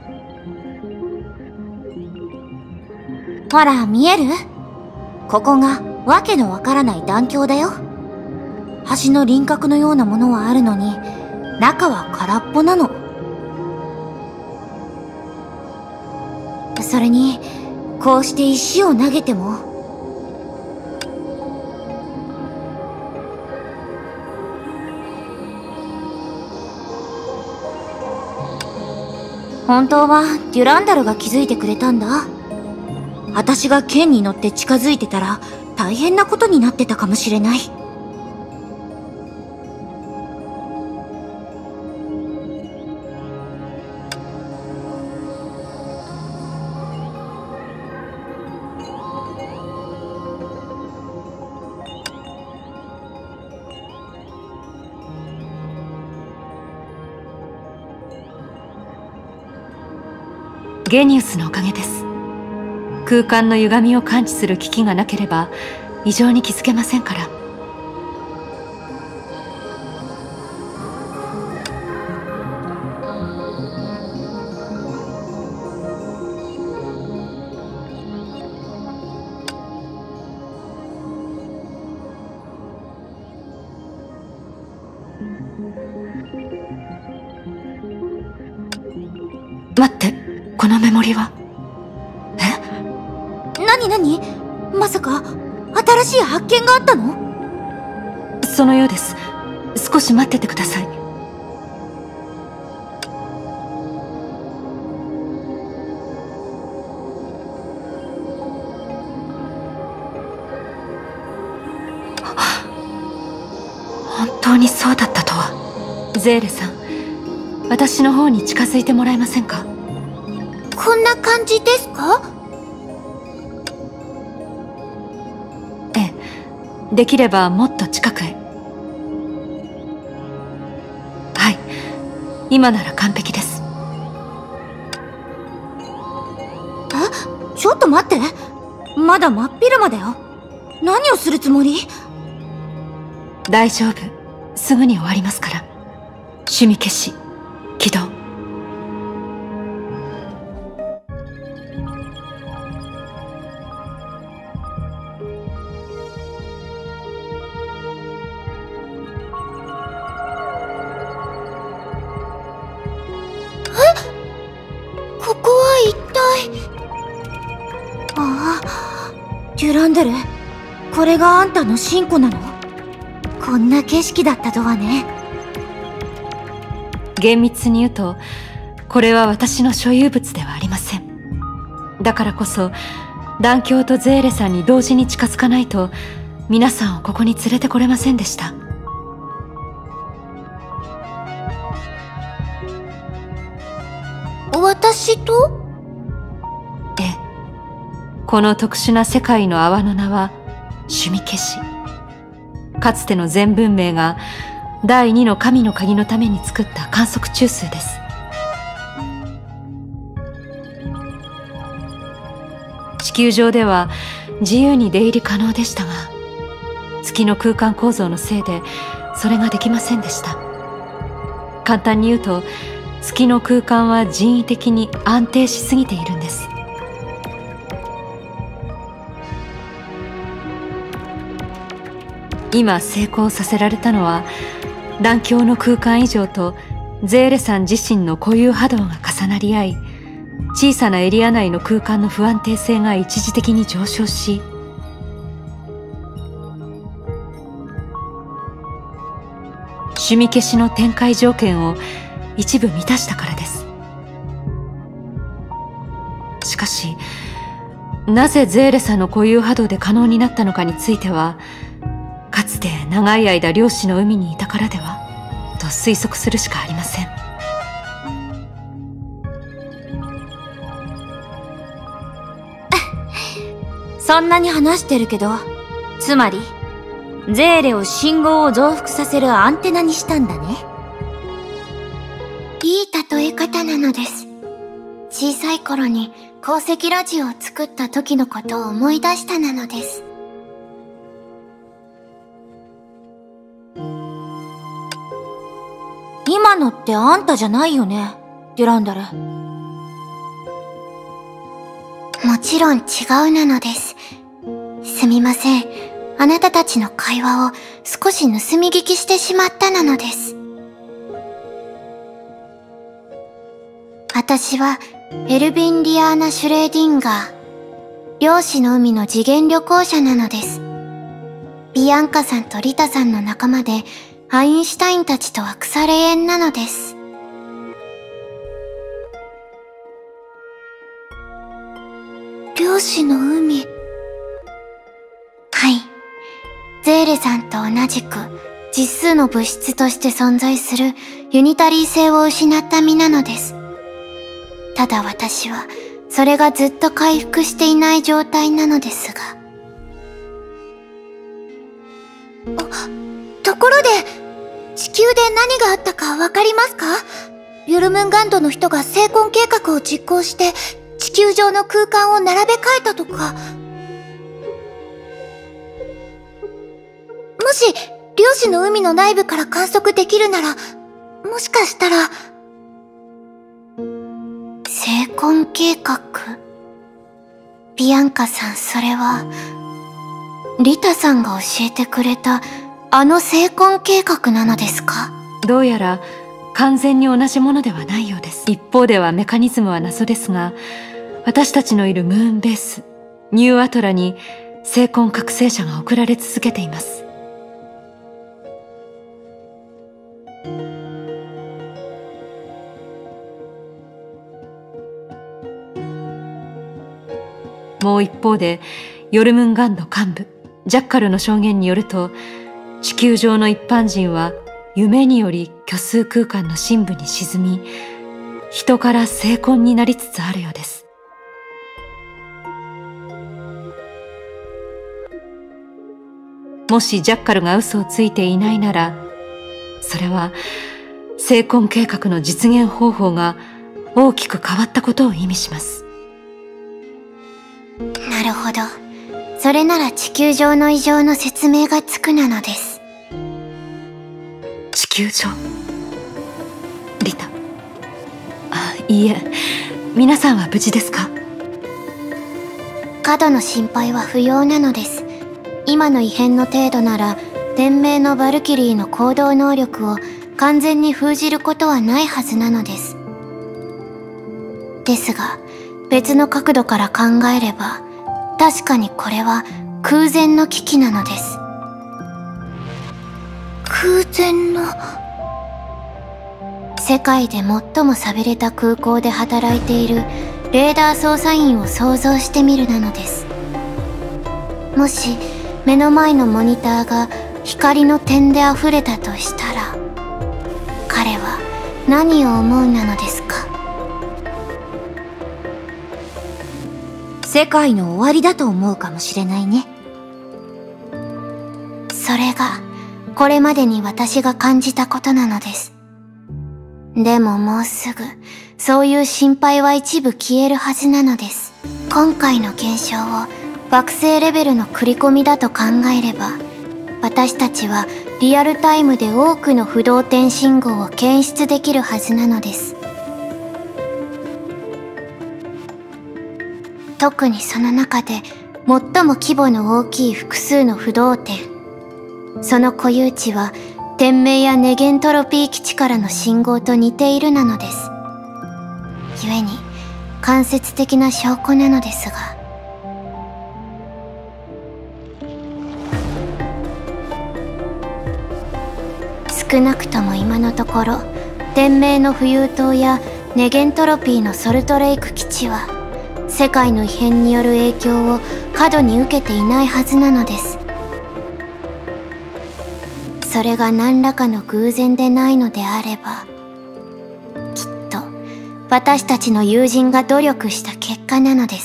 Speaker 1: ほら、見える？ここがわけのわからない断橋だよ。橋の輪郭のようなものはあるのに、中は空っぽなの。それに、こうして石を投げても、本当はデュランダルが気づいてくれたんだ。私が剣に乗って近づいてたら大変なことになってたかもしれない。
Speaker 4: ゲニウスのおかげです。空間の歪みを感知する機器がなければ異常に気づけませんから。待って、このメモリは。
Speaker 5: 何？まさか新しい発見があったの？
Speaker 4: そのようです。少し待っててください。本当にそうだったとは。ゼーレさん、私の方に近づいてもらえませんか？
Speaker 1: こんな感じですか？
Speaker 4: ええ、できればもっと近くへ。はい、今なら完璧です。
Speaker 5: ちょっと待って。まだ真っ昼間だよ。何をするつもり？
Speaker 4: 大丈夫。すぐに終わりますから。趣味消し、起動。
Speaker 1: ここは一体。
Speaker 5: ああ、デュランデル、これがあんたのシンコなの？こんな景色だったとはね。
Speaker 4: 厳密に言うと、これは私の所有物ではありません。だからこそ、団協とゼーレさんに同時に近づかないと、皆さんをここに連れてこれませんでした。
Speaker 1: 私と？
Speaker 4: ええ。この特殊な世界の泡の名は、趣味消し。かつての全文明が第二の神の鍵のために作った観測中枢です。地球上では自由に出入り可能でしたが、月の空間構造のせいでそれができませんでした。簡単に言うと、月の空間は人為的に安定しすぎているんです。今成功させられたのは、団協の空間異常とゼーレさん自身の固有波動が重なり合い、小さなエリア内の空間の不安定性が一時的に上昇し、趣味消しの展開条件を一部満たしたからです。しかし、なぜゼーレさんの固有波動で可能になったのかについては、かつて長い間漁師の海にいたからではと推測するしかありません。
Speaker 5: そんなに話してるけど、つまりゼーレを信号を増幅させるアンテナにしたんだね。
Speaker 1: いい例え方なのです。小さい頃に鉱石ラジオを作った時のことを思い出したなのです。
Speaker 5: 今のってあんたじゃないよね、デュランダル。
Speaker 1: もちろん違うなのです。すみません。あなたたちの会話を少し盗み聞きしてしまったなのです。私はエルヴィン・リアーナ・シュレーディンガー。漁師の海の次元旅行者なのです。ビアンカさんとリタさんの仲間で、アインシュタインたちとは腐れ縁なのです。漁師の海。はい。ゼーレさんと同じく、実数の物質として存在するユニタリー性を失った身なのです。ただ私は、それがずっと回復していない状態なのですが。ところで、地球で何があったかわかりますか？ヨルムンガンドの人が聖魂計画を実行して、地球上の空間を並べ替えたとか。もし、漁師の海の内部から観測できるなら、もしかしたら、聖魂計画。ビアンカさん、それは、リタさんが教えてくれた、あの聖魂計画なのですか？
Speaker 4: どうやら完全に同じものではないようです。一方ではメカニズムは謎ですが、私たちのいるムーンベース、ニューアトラに聖魂覚醒者が送られ続けています。もう一方で、ヨルムンガンド幹部、ジャッカルの証言によると、地球上の一般人は夢により虚数空間の深部に沈み、 人から精魂になりつつあるようです。もしジャッカルが嘘をついていないなら、それは精魂計画の実現方法が大きく変わったことを意味します。
Speaker 2: なるほど。それなら地球上の異常の説明がつくなのです。
Speaker 4: 地球上？リタ。いいえ、皆さんは無事ですか？
Speaker 2: 過度の心配は不要なのです。今の異変の程度なら、天命のバルキリーの行動能力を完全に封じることはないはずなのです。ですが、別の角度から考えれば、確かにこれは空前の危機なのです。
Speaker 1: 空前の？
Speaker 2: 世界で最も寂れた空港で働いているレーダー操作員を想像してみるなのです。もし目の前のモニターが光の点で溢れたとしたら、彼は何を思うなのですか？
Speaker 5: 世界の終わりだと思うかもしれないね。
Speaker 2: それがこれまでに私が感じたことなのです。でももうすぐそういう心配は一部消えるはずなのです。今回の現象を惑星レベルの繰り込みだと考えれば、私たちはリアルタイムで多くの不動点信号を検出できるはずなのです。特にその中で最も規模の大きい複数の不動点、その固有値は天命やネゲントロピー基地からの信号と似ているなのです。故に間接的な証拠なのですが、少なくとも今のところ、天命の浮遊塔やネゲントロピーのソルトレイク基地は世界の異変による影響を過度に受けていないはずなのです。それが何らかの偶然でないのであれば、きっと私たちの友人が努力した結果なのです。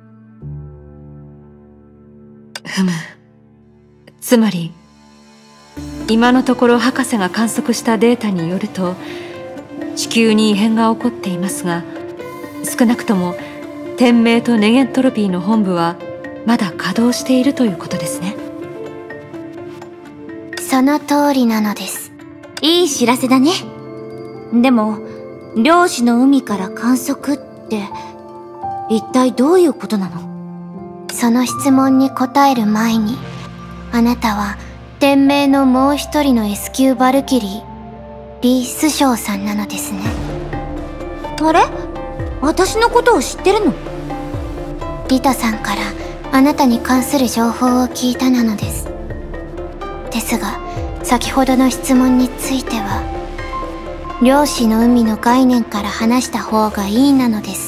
Speaker 4: つまり今のところ博士が観測したデータによると、地球に異変が起こっていますが、少なくとも天命とネゲントロピーの本部はまだ稼働しているということですね。
Speaker 2: その通りなのです。
Speaker 5: いい知らせだね。でも、量子の海から観測って、一体どういうことなの？
Speaker 2: その質問に答える前に、あなたは天命のもう一人の S 級バルキリー、リ・スショウさんなのですね。
Speaker 5: あれ？私のことを知ってるの？
Speaker 2: リタさんからあなたに関する情報を聞いたなのです。ですが、先ほどの質問については、量子の海の概念から話した方がいいなのです。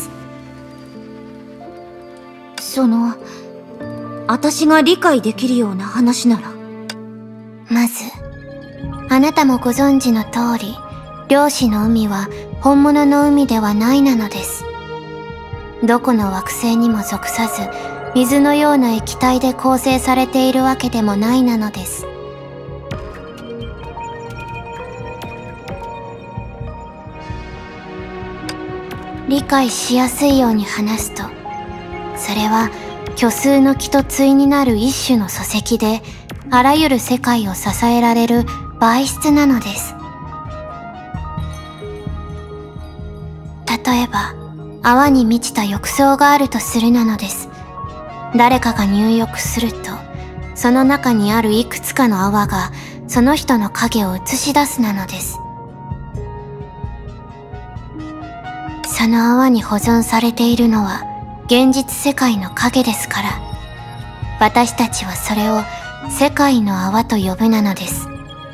Speaker 5: 私が理解できるような話なら。
Speaker 2: まず、あなたもご存知の通り、量子の海は本物の海ではないなのです。どこの惑星にも属さず、水のような液体で構成されているわけでもないなのです。理解しやすいように話すと、それは虚数の気と対になる一種の礎石で、あらゆる世界を支えられる媒質なのです。例えば、泡に満ちた浴槽があるとするなのです。誰かが入浴すると、その中にあるいくつかの泡が、その人の影を映し出すなのです。その泡に保存されているのは、現実世界の影ですから、私たちはそれを世界の泡と呼ぶなのです。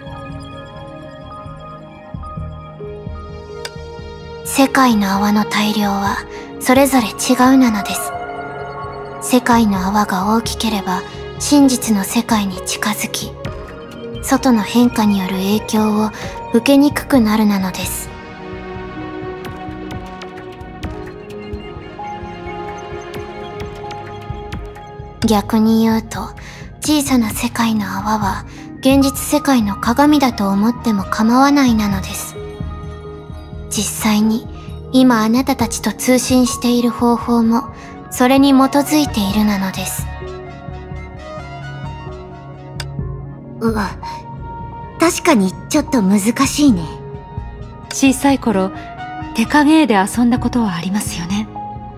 Speaker 2: 世界の泡の大量はそれぞれ違うなのです。世界の泡が大きければ真実の世界に近づき、外の変化による影響を受けにくくなるなのです。 逆に言うと、小さな世界の泡は現実世界の鏡だと思っても構わないなのです。実際に今あなたたちと通信している方法もそれに基づいているなのです。
Speaker 5: 確かにちょっと難しいね。
Speaker 4: 小さい頃、手影絵で遊んだことはありますよね。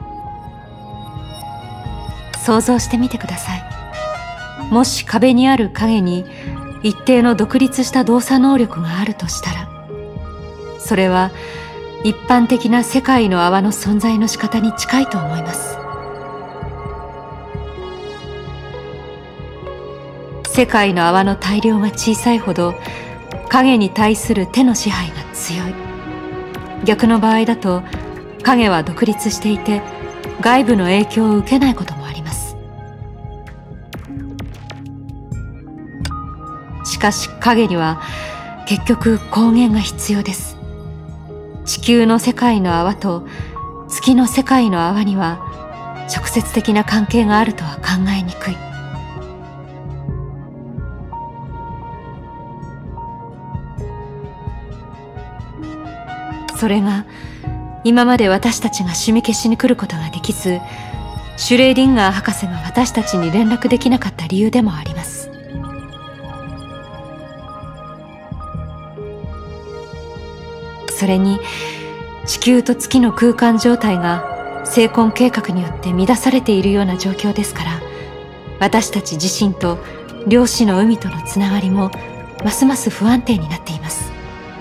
Speaker 4: 想像してみてください。もし壁にある影に一定の独立した動作能力があるとしたら、それは一般的な世界の泡の存在の仕方に近いと思います。世界の泡の大量が小さいほど影に対する手の支配が強い。逆の場合だと影は独立していて外部の影響を受けないこともあります。しかし影には結局光源が必要です。地球の世界の泡と月の世界の泡には直接的な関係があるとは考えにくい。それが今まで私たちが趣味消しに来ることができず、シュレーディンガー博士が私たちに連絡できなかった理由でもあります。それに地球と月の空間状態が聖魂計画によって乱されているような状況ですから、私たち自身と量子の海とのつながりもますます不安定になっています。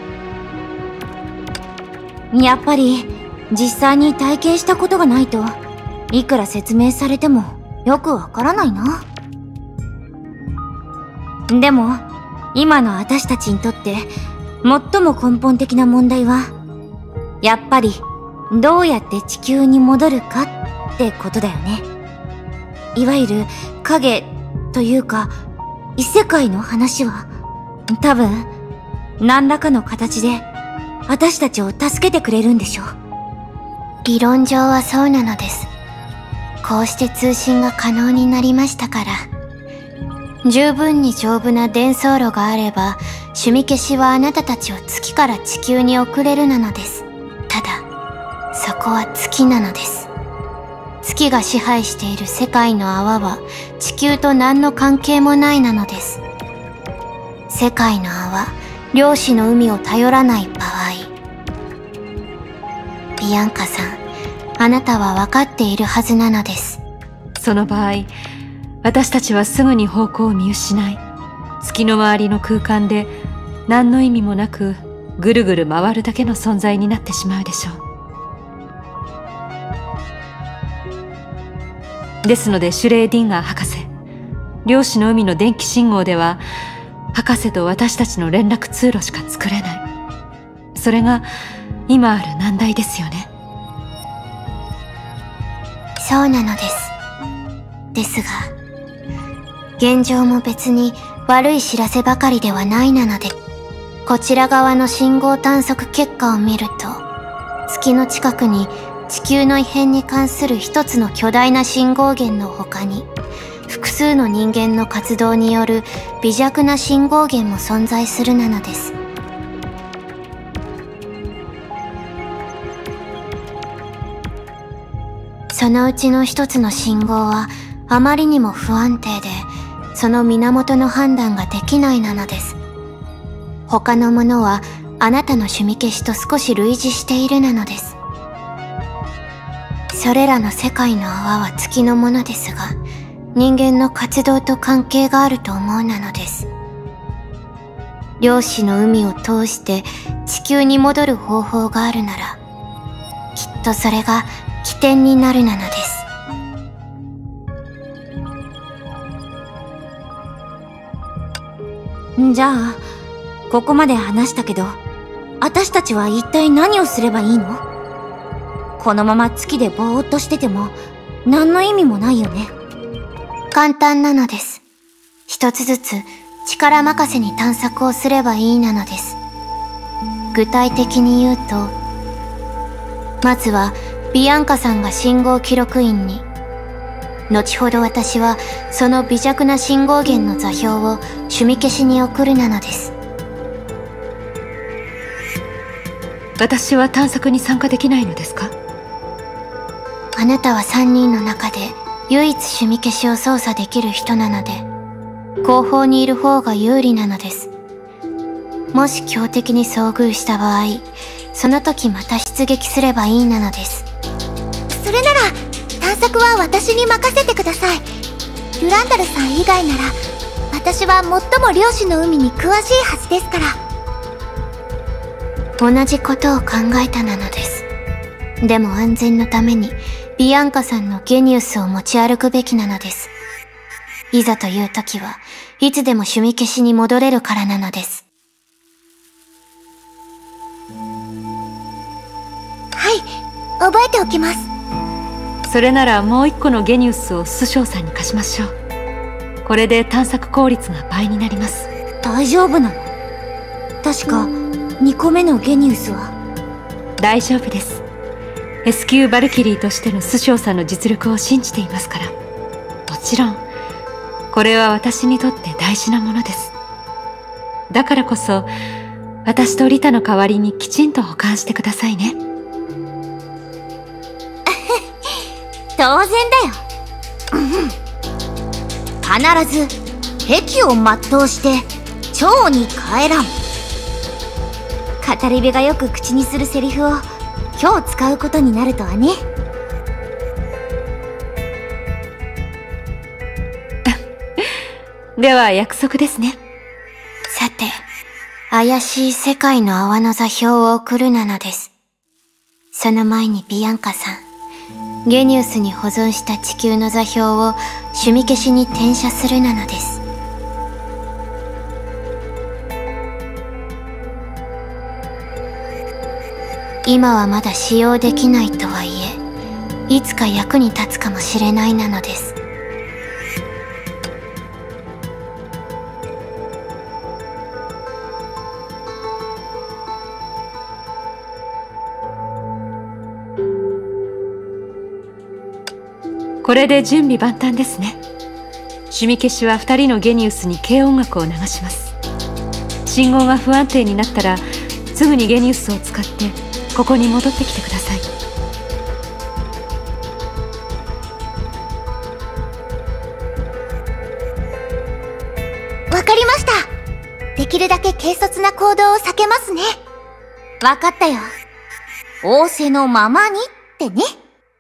Speaker 5: やっぱり実際に体験したことがないといくら説明されてもよくわからないな。でも今の私たちにとって最も根本的な問題はやっぱりどうやって地球に戻るかってことだよね。いわゆる影というか異世界の話は多分何らかの形で私たちを助けてくれるんでしょう。
Speaker 2: 理論上はそうなのです。こうして通信が可能になりましたから。十分に丈夫な伝送路があれば、趣味消しはあなたたちを月から地球に送れるなのです。ただ、そこは月なのです。月が支配している世界の泡は地球と何の関係もないなのです。世界の泡、量子の海を頼らない場合、ビアンカさん、あなたは分かっているはずなのです。
Speaker 4: その場合、私たちはすぐに方向を見失い、月の周りの空間で何の意味もなくぐるぐる回るだけの存在になってしまうでしょう。ですのでシュレーディンガー博士、量子の海の電気信号では博士と私たちの連絡通路しか作れない。それが今ある難題ですよね。
Speaker 2: そうなのです。ですが、現状も別に悪い知らせばかりではないなので、こちら側の信号探測結果を見ると、月の近くに地球の異変に関する一つの巨大な信号源の他に、複数の人間の活動による微弱な信号源も存在するなのです。そのうちの一つの信号はあまりにも不安定で、その源の判断ができないなのです。他のものはあなたの趣味消しと少し類似しているなのです。それらの世界の泡は月のものですが、人間の活動と関係があると思うなのです。量子の海を通して地球に戻る方法があるなら、きっとそれが起点になるなのです。
Speaker 5: じゃあ、ここまで話したけど、私たちは一体何をすればいいの？このまま月でぼーっとしてても何の意味もないよね。
Speaker 2: 簡単なのです。一つずつ力任せに探索をすればいいなのです。具体的に言うと、まずはビアンカさんが信号記録員に、
Speaker 5: 後ほど私はその微弱な信号源の座標を趣味消しに送るなのです。
Speaker 4: 私は探索に参加できないのですか？
Speaker 5: あなたは3人の中で唯一趣味消しを操作できる人なので、後方にいる方が有利なのです。もし強敵に遭遇した場合、その時また出撃すればいいなのです。
Speaker 1: それなら探索は私に任せてください。デュランダルさん以外なら私は最も漁師の海に詳しいはずですから。
Speaker 5: 同じことを考えたなのです。でも安全のためにビアンカさんのゲニウスを持ち歩くべきなのです。いざという時はいつでも趣味消しに戻れるからなのです。
Speaker 1: はい、覚えておきます。
Speaker 4: それならもう一個のゲニウスをスショウさんに貸しましょう。これで探索効率が倍になります。
Speaker 5: 大丈夫なの？確か2個目のゲニウスは。
Speaker 4: 大丈夫です。S 級バルキリーとしてのスショウさんの実力を信じていますから。もちろんこれは私にとって大事なものです。だからこそ私とリタの代わりにきちんと保管してくださいね。
Speaker 5: 当然だよ。必ず癖を全うして蝶に帰らん。語り部がよく口にするセリフを今日使うことになるとはね。
Speaker 4: では約束ですね。
Speaker 5: さて、怪しい世界の泡の座標を送るなのです。その前にビアンカさん、ゲニウスに保存した地球の座標を趣味消しに転写するなのです。今はまだ使用できないとはいえ、いつか役に立つかもしれないなのです。
Speaker 4: これで準備万端ですね。趣味消しは2人のゲニウスに軽音楽を流します。信号が不安定になったらすぐにゲニウスを使ってここに戻ってきてください。
Speaker 1: わかりました。できるだけ軽率な行動を避けますね。
Speaker 5: わかったよ。仰せのままにってね。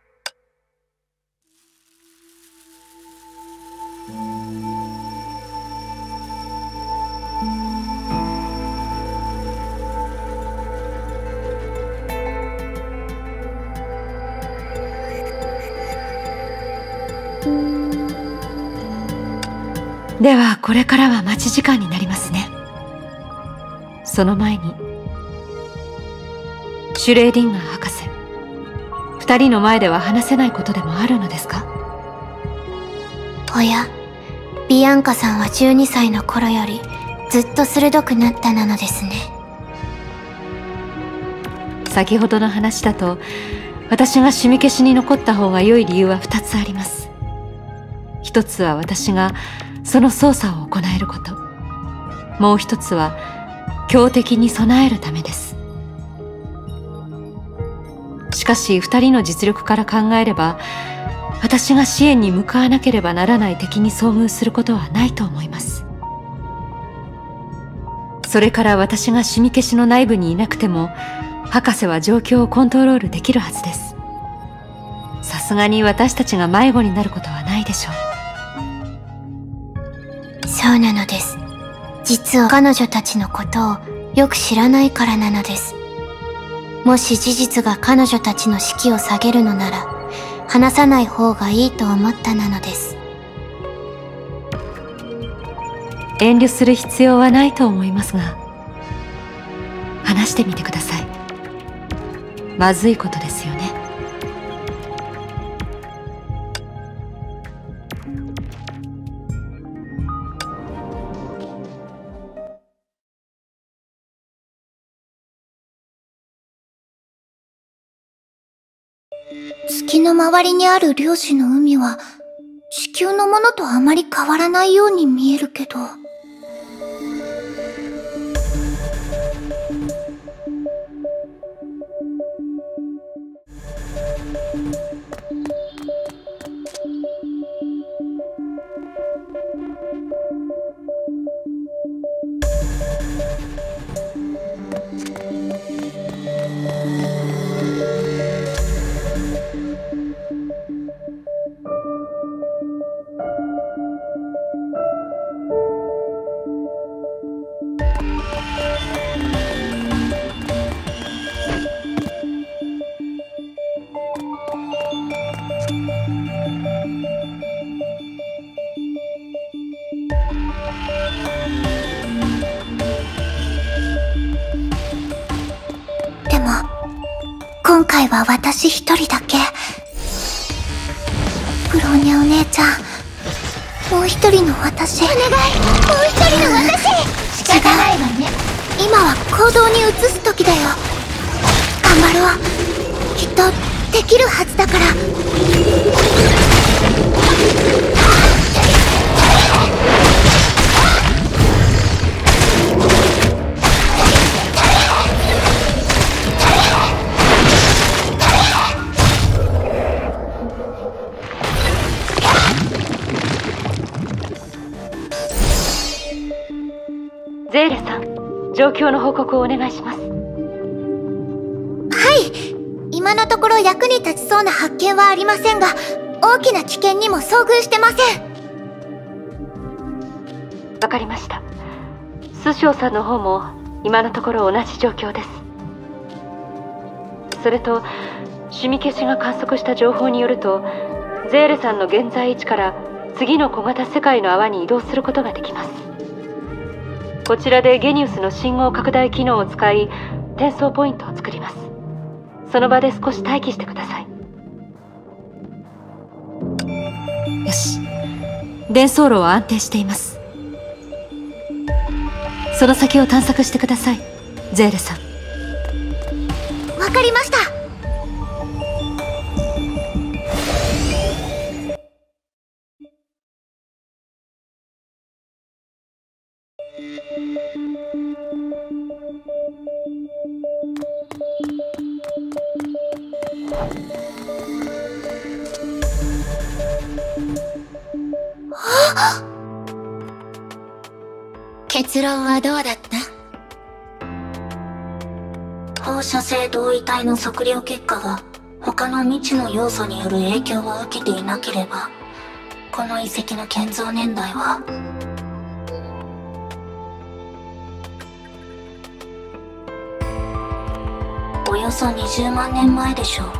Speaker 4: ではこれからは待ち時間になりますね。その前にシュレーディンガー博士、2人の前では話せないことでもあるのですか？
Speaker 5: おや、ビアンカさんは12歳の頃よりずっと鋭くなったなのですね。
Speaker 4: 先ほどの話だと私が趣味消しに残った方が良い理由は2つあります。一つは私がその操作を行えること、もう一つは強敵に備えるためです。しかし2人の実力から考えれば、私が支援に向かわなければならない敵に遭遇することはないと思います。それから私が趣味消しの内部にいなくても博士は状況をコントロールできるはずです。さすがに私たちが迷子になることはないでしょう。
Speaker 5: そうなのです。実は彼女たちのことをよく知らないからなのです。もし事実が彼女たちの士気を下げるのなら、話さない方がいいと思ったなのです。
Speaker 4: 遠慮する必要はないと思いますが、話してみてください。まずいことですよね。
Speaker 1: 月の周りにある漁師の海は地球のものとあまり変わらないように見えるけど。今回は私一人だけ。ブローニャお姉ちゃん、もう一人の私。お願い、もう一人の私。仕方ないわね。今は行動に移す時だよ。頑張ろう。きっとできるはずだから。
Speaker 4: ゼーレさん、状況の報告をお願いします。
Speaker 1: はい。今のところ役に立ちそうな発見はありませんが、大きな危険にも遭遇してません。
Speaker 4: わかりました。スショウさんの方も今のところ同じ状況です。それとシミ消しが観測した情報によると、ゼーレさんの現在位置から次の小型世界の泡に移動することができます。こちらでゲニウスの信号拡大機能を使い、転送ポイントを作ります。その場で少し待機してください。よし、伝送路は安定しています。その先を探索してください、ゼーレさん。
Speaker 1: わかりました。結論はどうだった？放射性同位体の測量結果が他の未知の要素による影響を受けていなければ、この遺跡の建造年代はおよそ20万年前でしょう。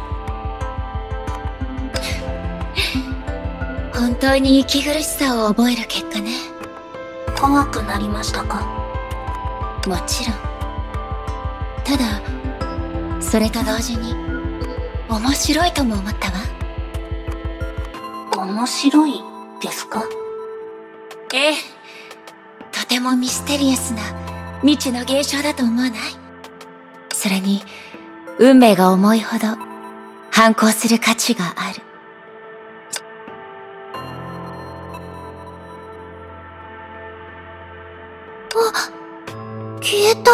Speaker 1: 本当に息苦しさを覚える結果ね。怖くなりましたか？もちろん。ただそれと同時に面白いとも思ったわ。面白いですか？ええ、とてもミステリアスな未知の現象だと思わない？それに運命が重いほど反抗する価値がある。あ、消えた。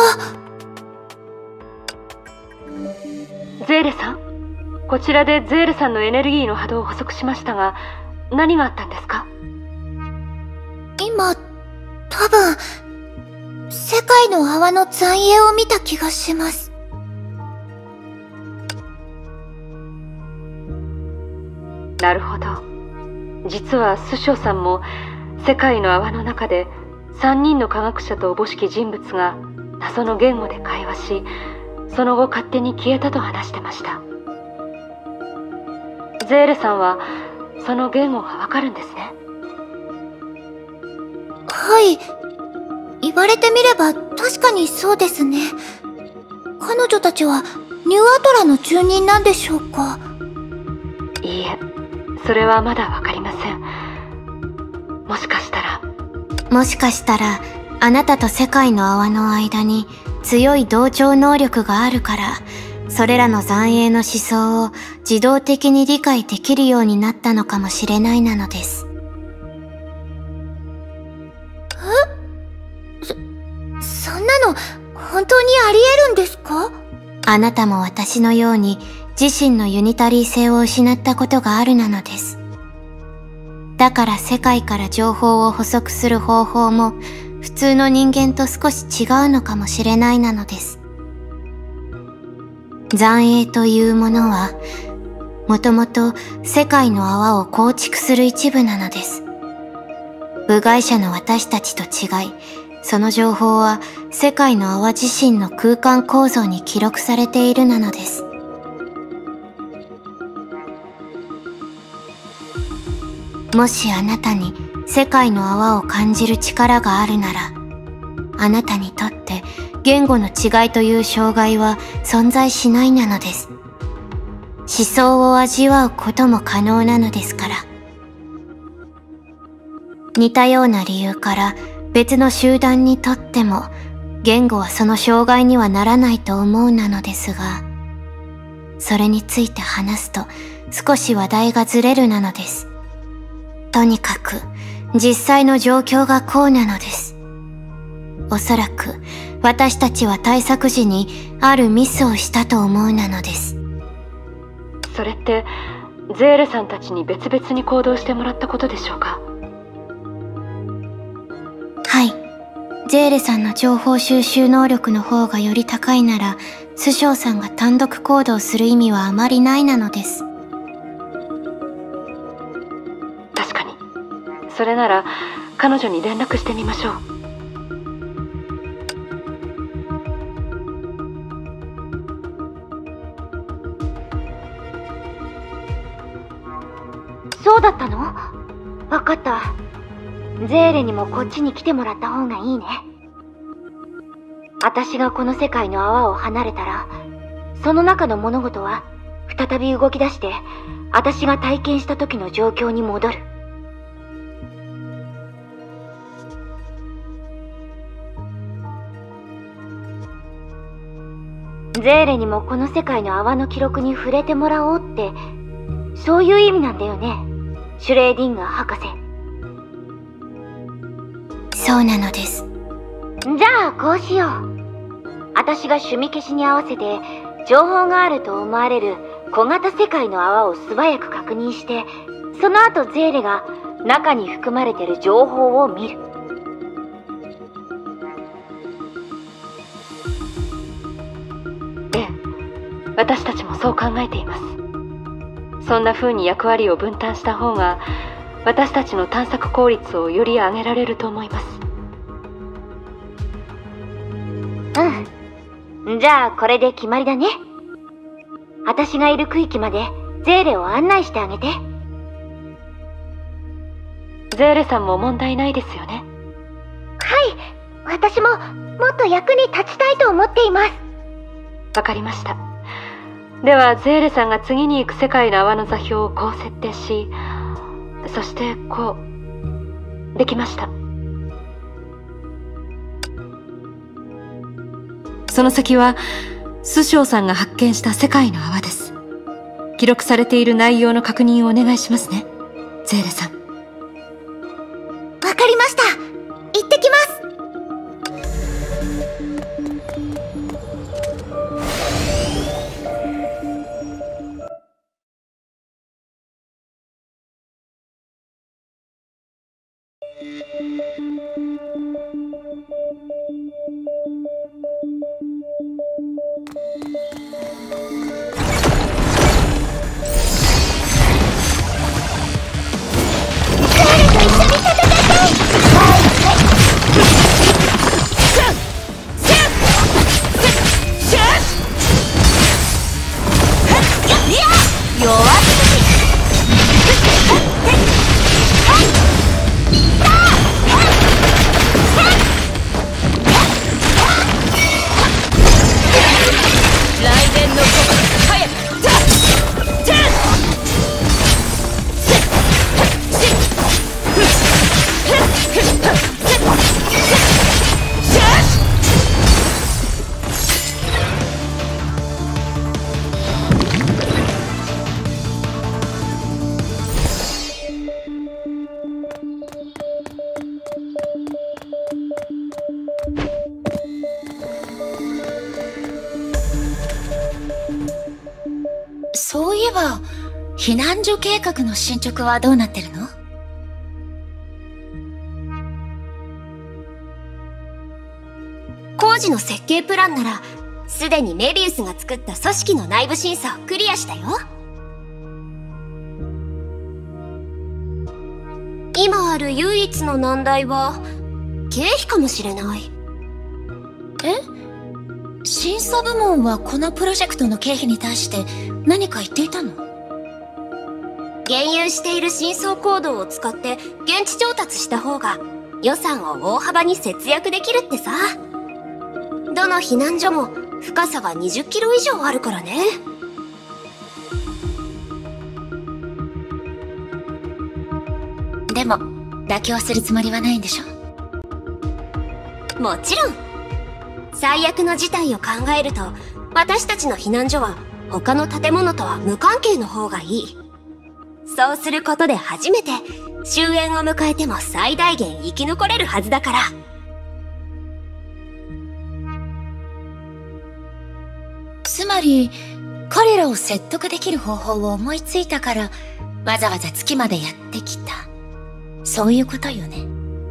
Speaker 4: ゼーレさん、こちらでゼーレさんのエネルギーの波動を補足しましたが、何があったんですか？
Speaker 1: 今、多分、世界の泡の残影を見た気がします。
Speaker 4: なるほど。実はスショウさんも世界の泡の中で3人の科学者とおぼしき人物が謎の言語で会話し、その後勝手に消えたと話してました。ゼーレさんはその言語がわかるんですね。
Speaker 1: はい。言われてみれば確かにそうですね。彼女たちはニューアトラの住人なんでしょうか？
Speaker 4: いいえ、それはまだわかりません。もしかしたら
Speaker 5: あなたと世界の泡の間に強い同調能力があるから、 それらの残影の思想を自動的に理解できるようになったのかもしれないなのです。
Speaker 1: そんなの本当にあり得るんですか？
Speaker 5: あなたも私のように自身のユニタリー性を失ったことがあるなのです。だから世界から情報を補足する方法も普通の人間と少し違うのかもしれないなのです。残影というものはもともと世界の泡を構築する一部なのです。部外者の私たちと違い、その情報は世界の泡自身の空間構造に記録されているなのです。もしあなたに世界の泡を感じる力があるなら、あなたにとって言語の違いという障害は存在しないなのです。思想を味わうことも可能なのですから。似たような理由から別の集団にとっても言語はその障害にはならないと思うなのですが、それについて話すと少し話題がずれるなのです。とにかく実際の状況がこうなのです。おそらく私たちは対策時にあるミスをしたと思うなのです。
Speaker 4: それってゼーレさんたちに別々に行動してもらったことでしょうか？
Speaker 5: はい。ゼーレさんの情報収集能力の方がより高いなら、スショウさんが単独行動する意味はあまりないなのです。
Speaker 4: 確かに。それなら彼女に連絡してみましょう。
Speaker 5: そうだったの？わかった。ゼーレにもこっちに来てもらった方がいいね。私がこの世界の泡を離れたら、その中の物事は再び動き出して、私が体験した時の状況に戻る。ゼーレにもこの世界の泡の記録に触れてもらおうって、そういう意味なんだよね、シュレーディンガー博士。そうなのです。じゃあこうしよう。私が趣味消しに合わせて情報があると思われる小型世界の泡を素早く確認して、その後ゼーレが中に含まれてる情報を見る。
Speaker 4: ええ、私たちもそう考えています。そんな風に役割を分担した方が私たちの探索効率をより上げられると思います。
Speaker 5: うん。じゃあこれで決まりだね。私がいる区域までゼーレを案内してあげて。
Speaker 4: ゼーレさんも問題ないですよね？
Speaker 1: はい。私ももっと役に立ちたいと思っています。
Speaker 4: わかりました。ではゼーレさんが次に行く世界の泡の座標をこう設定し、そしてこうできました。その先はスショウさんが発見した世界の泡です。記録されている内容の確認をお願いしますね、ゼーレさん。
Speaker 1: わかりました。行ってきます。
Speaker 7: えば、避難所計画の進捗はどうなってるの？
Speaker 2: 工事の設計プランなら、すでにメビウスが作った組織の内部審査をクリアしたよ。今ある唯一の難題は、経費かもしれない。
Speaker 7: 審査部門はこのプロジェクトの経費に対して何か言っていたの？
Speaker 2: 現有している深層コードを使って現地調達した方が予算を大幅に節約できるってさ。どの避難所も深さが20キロ以上あるからね。
Speaker 7: でも、妥協するつもりはないんでしょ？
Speaker 2: もちろん。最悪の事態を考えると、私たちの避難所は他の建物とは無関係の方がいい。そうすることで初めて終焉を迎えても最大限生き残れるはずだから。
Speaker 7: つまり、彼らを説得できる方法を思いついたから、わざわざ月までやってきた。そういうことよね。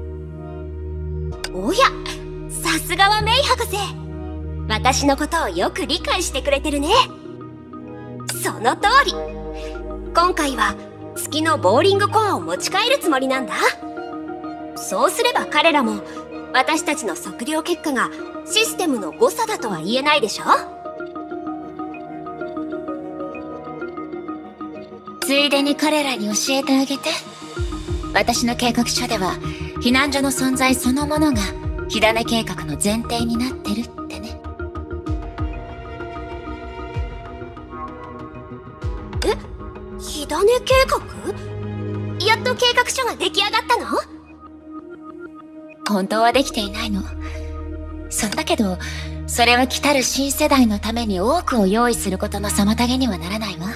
Speaker 2: おや、さすがはメイ博士。私のことをよく理解してくれてるね。その通り。今回は月のボーリングコアを持ち帰るつもりなんだ。そうすれば彼らも私たちの測量結果がシステムの誤差だとは言えないでしょ。
Speaker 7: ついでに彼らに教えてあげて。私の計画書では避難所の存在そのものが火種計画の前提になってるってね。
Speaker 2: 火種計画？やっと計画書が出来上がったの？
Speaker 7: 本当はできていないの。だけど、それは来たる新世代のために多くを用意することの妨げにはならないわ。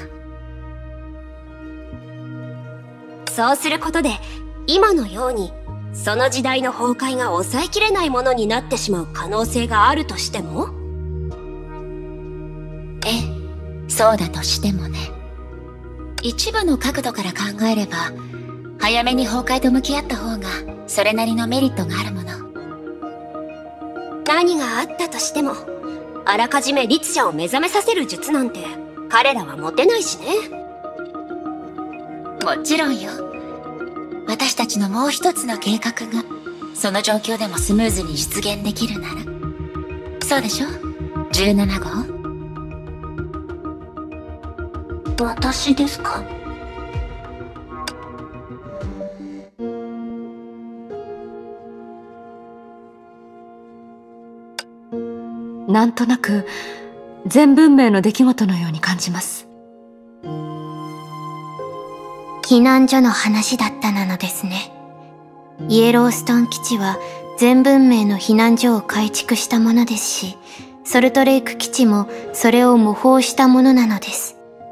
Speaker 2: そうすることで、今のように、その時代の崩壊が抑えきれないものになってしまう可能性があるとしても？
Speaker 7: ええ、そうだとしてもね。一部の角度から考えれば、早めに崩壊と向き合った方が、それなりのメリットがあるもの。
Speaker 2: 何があったとしても、あらかじめ律者を目覚めさせる術なんて、彼らは持てないしね。
Speaker 7: もちろんよ。私たちのもう一つの計画が、その状況でもスムーズに実現できるなら。そうでしょ？ 17 号？
Speaker 1: 私ですか？
Speaker 4: なんとなく全文明の出来事のように感じます。
Speaker 2: 避難所の話だったなのですね。イエローストーン基地は全文明の避難所を改築したものですし、ソルトレイク基地もそれを模倣したものなのです。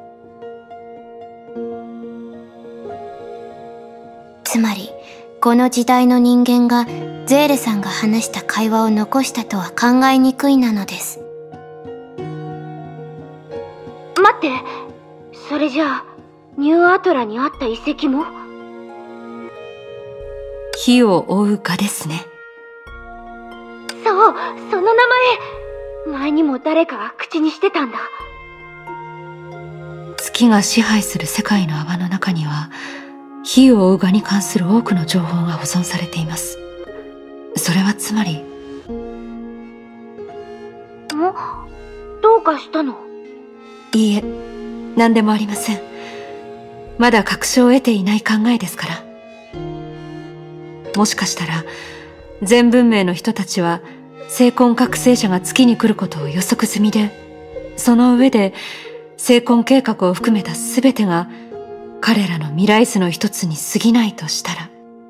Speaker 2: つまり、この時代の人間がゼーレさんが話した会話を残したとは考えにくいなのです。
Speaker 8: 待って、それじゃあ、ニューアトラにあった遺跡も？
Speaker 4: 火を追う蛾ですね。
Speaker 8: そう、その名前。前にも誰かが口にしてたんだ。
Speaker 4: 月が支配する世界の泡の中には、火を追う蛾に関する多くの情報が保存されています。それはつまり。
Speaker 8: どうかしたの？
Speaker 4: いいえ、何でもありません。まだ確証を得ていない考えですから。もしかしたら、全文明の人たちは、精魂覚醒者が月に来ることを予測済みで、その上で、精魂計画を含めた全てが、彼らの未来図の一つに過ぎないとしたら。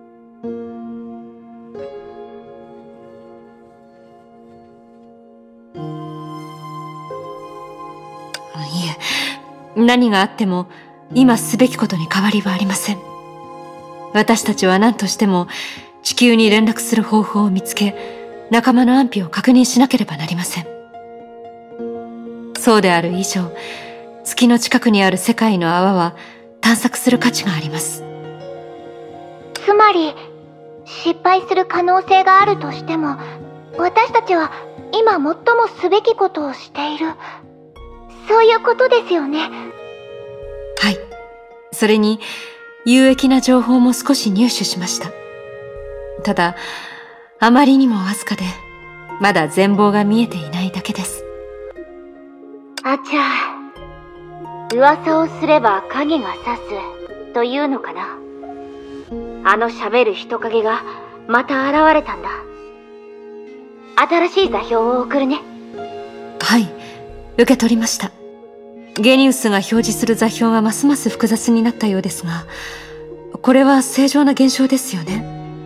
Speaker 4: いえ、何があっても、今すべきことに変わりはありません。私たちは何としても地球に連絡する方法を見つけ、仲間の安否を確認しなければなりません。そうである以上、 月の近くにある世界の泡は探索する価値があります。
Speaker 1: つまり、失敗する可能性があるとしても、私たちは今最もすべきことをしている。そういうことですよね。
Speaker 4: はい。それに、有益な情報も少し入手しました。ただ、あまりにもわずかで、まだ全貌が見えていないだけです。
Speaker 8: あちゃ。噂をすれば影が差すというのかな。あの喋る人影がまた現れたんだ。新しい座標を送るね。
Speaker 4: はい、受け取りました。ゲニウスが表示する座標はますます複雑になったようですが、これは正常な現象ですよね。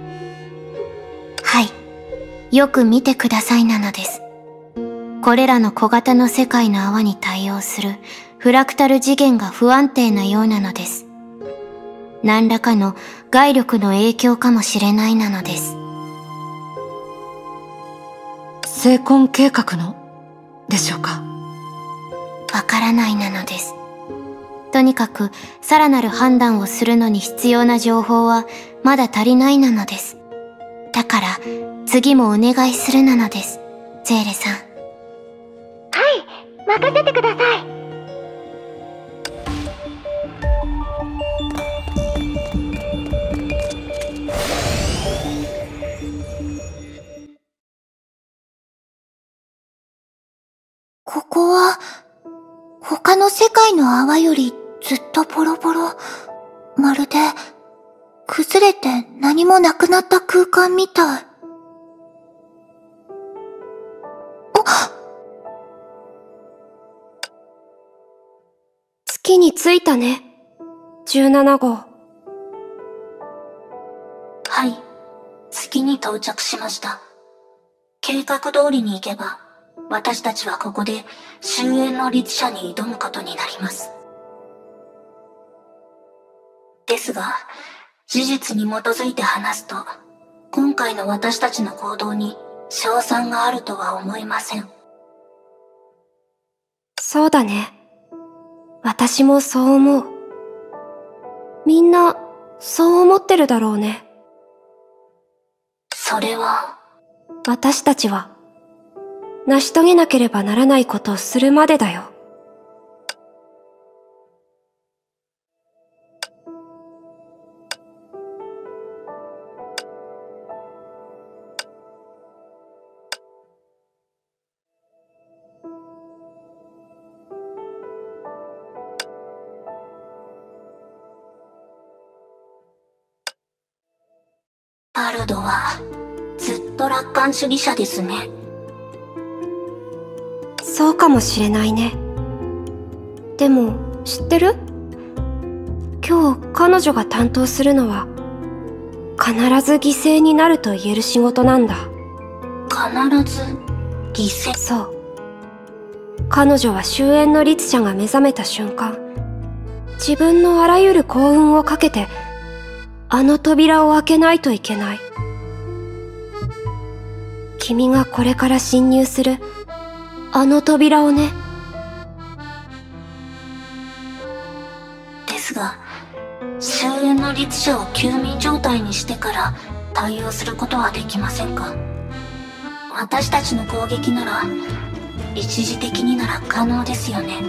Speaker 2: はい。よく見てくださいなのです。これらの小型の世界の泡に対応するフラクタル次元が不安定なようなのです。何らかの外力の影響かもしれないなのです。
Speaker 4: 成婚計画のでしょうか。
Speaker 2: わからないなのです。とにかくさらなる判断をするのに必要な情報はまだ足りないなのです。だから次もお願いするなのです、ゼーレさん。はい、
Speaker 1: 任せてください。ここは、他の世界の泡よりずっとボロボロ。まるで、崩れて何もなくなった空間みたい。
Speaker 2: 月に着いたね。17号。
Speaker 7: はい、月に到着しました。計画通りに行けば、私たちはここで終焉の律者に挑むことになります。ですが、事実に基づいて話すと、今回の私たちの行動に勝算があるとは思えません。
Speaker 2: そうだね。私もそう思う。みんな、そう思ってるだろうね。
Speaker 7: それは、
Speaker 2: 私たちは、成し遂げなければならないことをするまでだよ。
Speaker 7: パルドは、ずっと楽観主義者ですね。
Speaker 2: そうかもしれないね。でも、知ってる？今日彼女が担当するのは、必ず犠牲になると言える仕事なんだ。
Speaker 7: 必ず、犠牲？
Speaker 2: そう。彼女は終焉の律者が目覚めた瞬間、自分のあらゆる幸運をかけて、あの扉を開けないといけない。君がこれから侵入する、あの扉をね。
Speaker 7: ですが、終焉の律者を休眠状態にしてから対応することはできませんか？私たちの攻撃なら、一時的になら可能ですよね。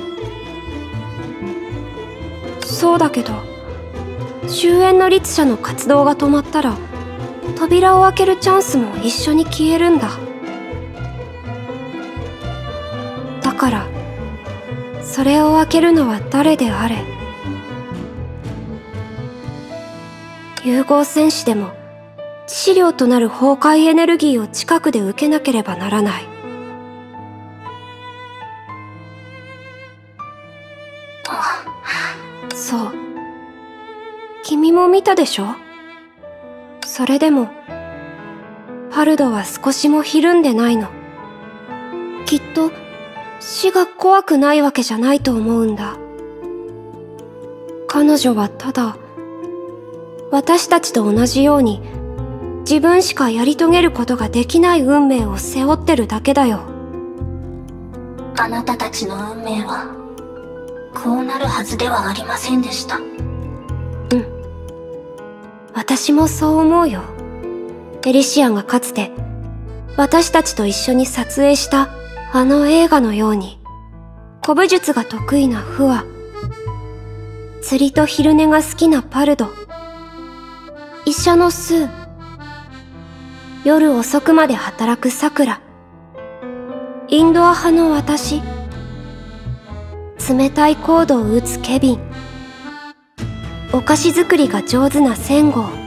Speaker 2: そうだけど、終焉の律者の活動が止まったら、扉を開けるチャンスも一緒に消えるんだ。だから、それを開けるのは誰であれ。融合戦士でも、致死量となる崩壊エネルギーを近くで受けなければならない。そう。君も見たでしょ？それでも、パルドは少しもひるんでないの。きっと、死が怖くないわけじゃないと思うんだ。彼女はただ、私たちと同じように、自分しかやり遂げることができない運命を背負ってるだけだよ。
Speaker 7: あなたたちの運命は、 こうなるはずではありませんでした。
Speaker 2: 私もそう思うよ。エリシアンがかつて私たちと一緒に撮影したあの映画のように、古武術が得意なフア、釣りと昼寝が好きなパルド、医者のスー、夜遅くまで働くサクラ、インドア派の私、冷たいコードを打つケビン、お菓子作りが上手なセンゴー、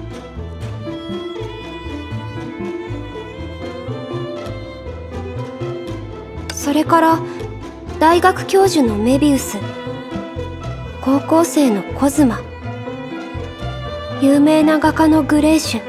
Speaker 2: それから大学教授のメビウス、高校生のコズマ、有名な画家のグレーシュ、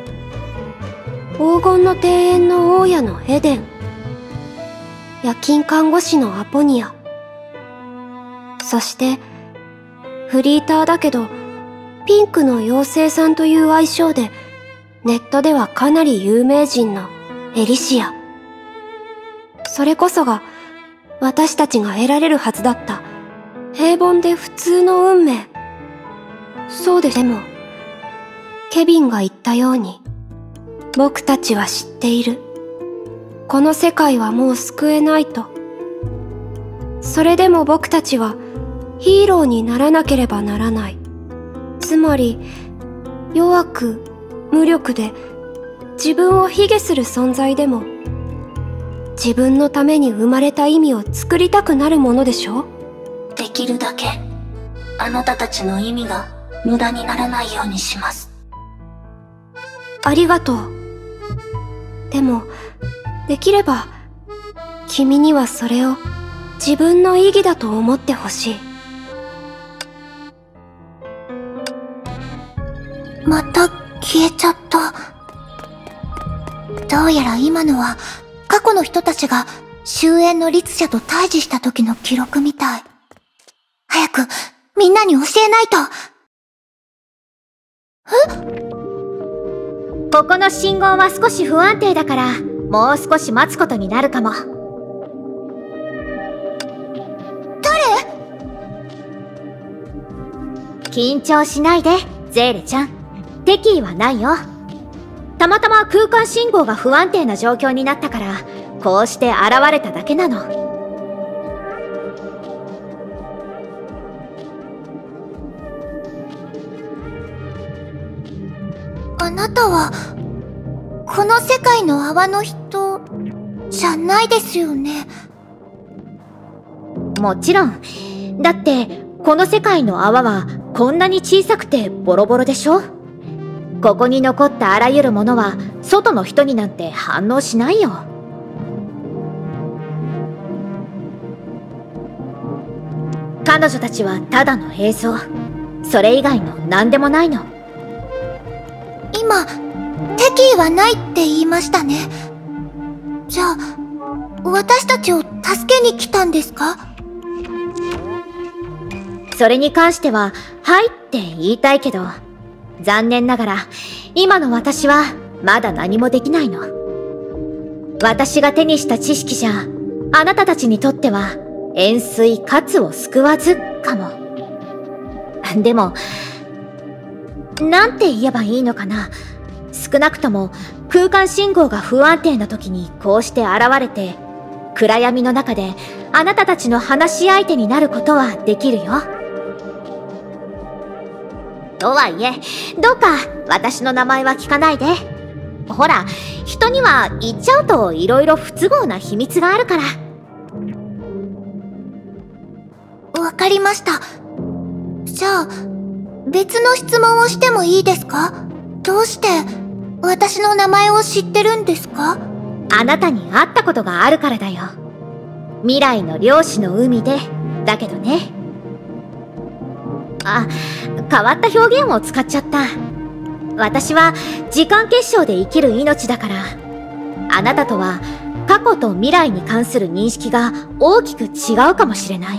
Speaker 2: 黄金の庭園の大家のエデン、夜勤看護師のアポニア、そしてフリーターだけどピンクの妖精さんという愛称でネットではかなり有名人のエリシア。それこそが私たちが得られるはずだった平凡で普通の運命。そうでもケビンが言ったように、僕たちは知っている。この世界はもう救えないと。それでも僕たちはヒーローにならなければならない。つまり弱く無力で自分を卑下する存在でも、自分のために生まれた意味を作りたくなるものでしょ。
Speaker 7: できるだけあなたたちの意味が無駄にならないようにします。
Speaker 2: ありがとう。でもできれば君にはそれを自分の意義だと思ってほしい。
Speaker 1: また消えちゃった。どうやら今のは過去の人たちが終焉の律者と対峙した時の記録みたい。早くみんなに教えないと。
Speaker 5: ここの信号は少し不安定だから、もう少し待つことになるかも。
Speaker 1: 誰？
Speaker 5: 緊張しないで、ゼーレちゃん。敵意はないよ。たまたま空間信号が不安定な状況になったから、こうして現れただけなの。
Speaker 1: あなたはこの世界の泡の人じゃないですよね。
Speaker 5: もちろん。だってこの世界の泡はこんなに小さくてボロボロでしょ。ここに残ったあらゆるものは外の人になんて反応しないよ。彼女たちはただの映像。それ以外の何でもないの。
Speaker 1: 今敵意はないって言いましたね。じゃあ私たちを助けに来たんですか？
Speaker 5: それに関してははいって言いたいけど、残念ながら今の私はまだ何もできないの。私が手にした知識じゃあなたたちにとっては円錐かつを救わずかも。でもなんて言えばいいのかな。少なくとも空間信号が不安定な時にこうして現れて、暗闇の中であなたたちの話し相手になることはできるよ。とはいえ、どうか私の名前は聞かないで。ほら、人には言っちゃうと色々不都合な秘密があるから。
Speaker 1: わかりました。じゃあ別の質問をしてもいいですか？どうして私の名前を知ってるんですか？
Speaker 5: あなたに会ったことがあるからだよ。未来の漁師の海で、だけどね。あ、変わった表現を使っちゃった。私は時間結晶で生きる命だから、あなたとは過去と未来に関する認識が大きく違うかもしれない。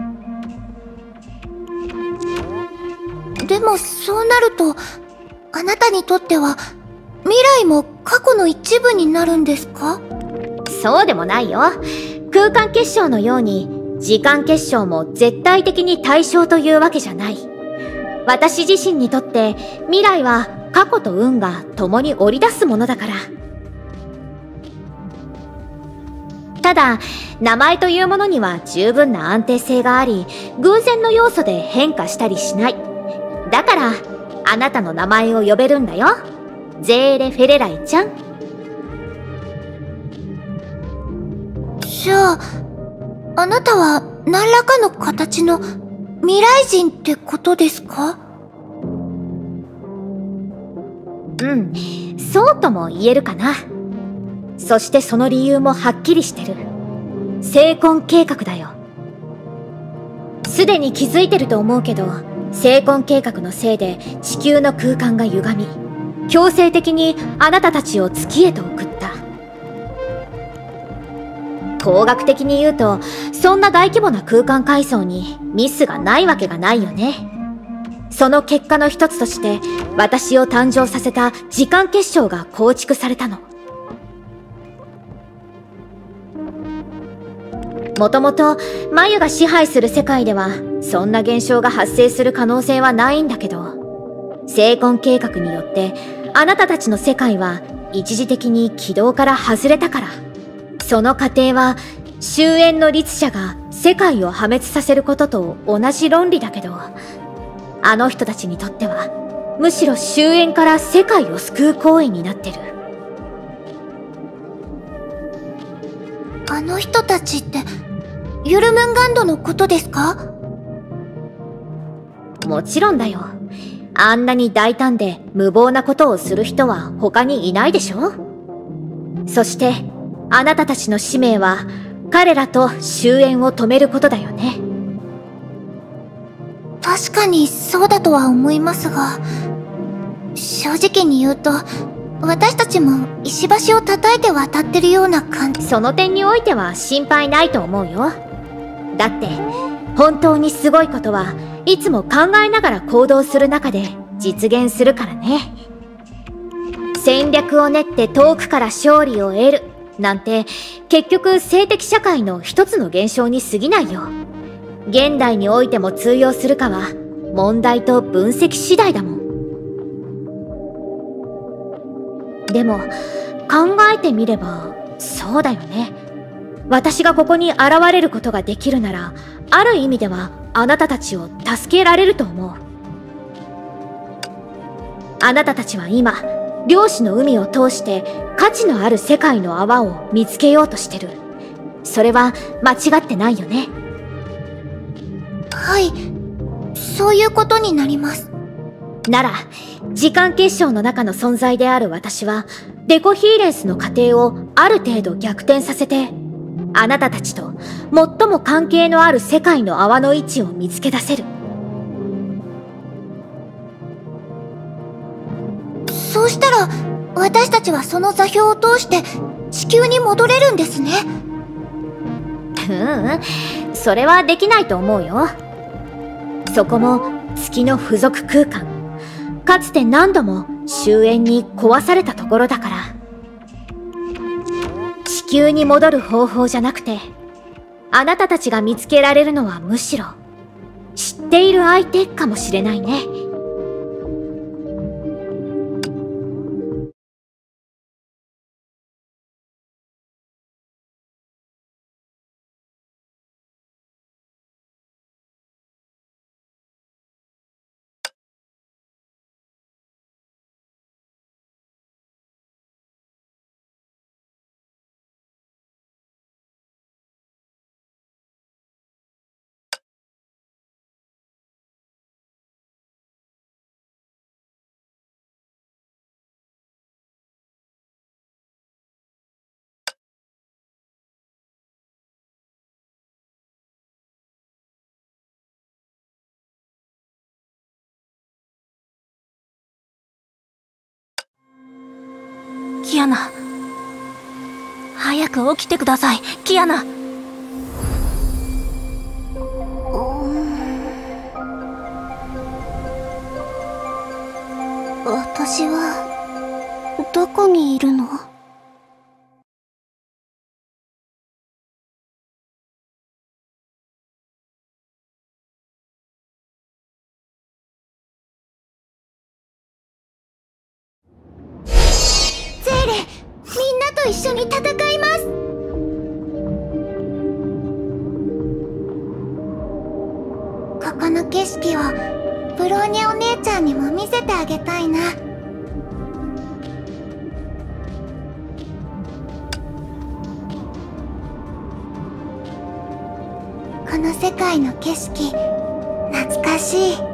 Speaker 1: でもそうなると、あなたにとっては未来も過去の一部になるんですか？
Speaker 5: そうでもないよ。空間結晶のように
Speaker 8: 時間結晶も絶対的に対象というわけじゃない。私自身にとって未来は過去と運が共に織り出すものだから。ただ、名前というものには十分な安定性があり、偶然の要素で変化したりしない。だから、あなたの名前を呼べるんだよ。ゼーレ・フェレライちゃん。
Speaker 1: じゃあ、あなたは何らかの形の未来人ってことですか？
Speaker 8: うん、そうとも言えるかな。そしてその理由もはっきりしてる。成婚計画だよ。すでに気づいてると思うけど、成婚計画のせいで地球の空間が歪み、強制的にあなたたちを月へと送った。工学的に言うと、そんな大規模な空間階層にミスがないわけがないよね。その結果の一つとして、私を誕生させた時間結晶が構築されたの。もともと、眉が支配する世界では、そんな現象が発生する可能性はないんだけど、成婚計画によって、あなたたちの世界は一時的に軌道から外れたから。その過程は、終焉の律者が世界を破滅させることと同じ論理だけど、あの人たちにとっては、むしろ終焉から世界を救う行為になってる。
Speaker 1: あの人たちって、ユルムンガンドのことですか？
Speaker 8: もちろんだよ。あんなに大胆で無謀なことをする人は他にいないでしょ？そして、あなたたちの使命は、彼らと終焉を止めることだよね。
Speaker 1: 確かにそうだとは思いますが、正直に言うと、私たちも石橋を叩いて渡ってるような感じ。
Speaker 8: その点においては心配ないと思うよ。だって、本当にすごいことはいつも考えながら行動する中で実現するからね。戦略を練って遠くから勝利を得るなんて結局性的社会の一つの現象に過ぎないよ。現代においても通用するかは問題と分析次第だもん。でも考えてみればそうだよね。私がここに現れることができるなら、ある意味ではあなたたちを助けられると思う。あなたたちは今、量子の海を通して価値のある世界の泡を見つけようとしてる。それは間違ってないよね。
Speaker 1: はい、そういうことになります。
Speaker 8: なら、時間結晶の中の存在である私は、デコヒーレンスの過程をある程度逆転させて、あなたたちと最も関係のある世界の泡の位置を見つけ出せる。
Speaker 1: そうしたら、私たちはその座標を通して地球に戻れるんですね。
Speaker 8: それはできないと思うよ。そこも月の付属空間。かつて何度も終焉に壊されたところだから。地球に戻る方法じゃなくて、あなたたちが見つけられるのはむしろ、知っている相手かもしれないね。
Speaker 7: キアナ。早く起きてください、キアナ。
Speaker 1: 私は、どこにいるの？ と一緒に戦います。ここの景色をブローニャお姉ちゃんにも見せてあげたいな。この世界の景色、懐かしい。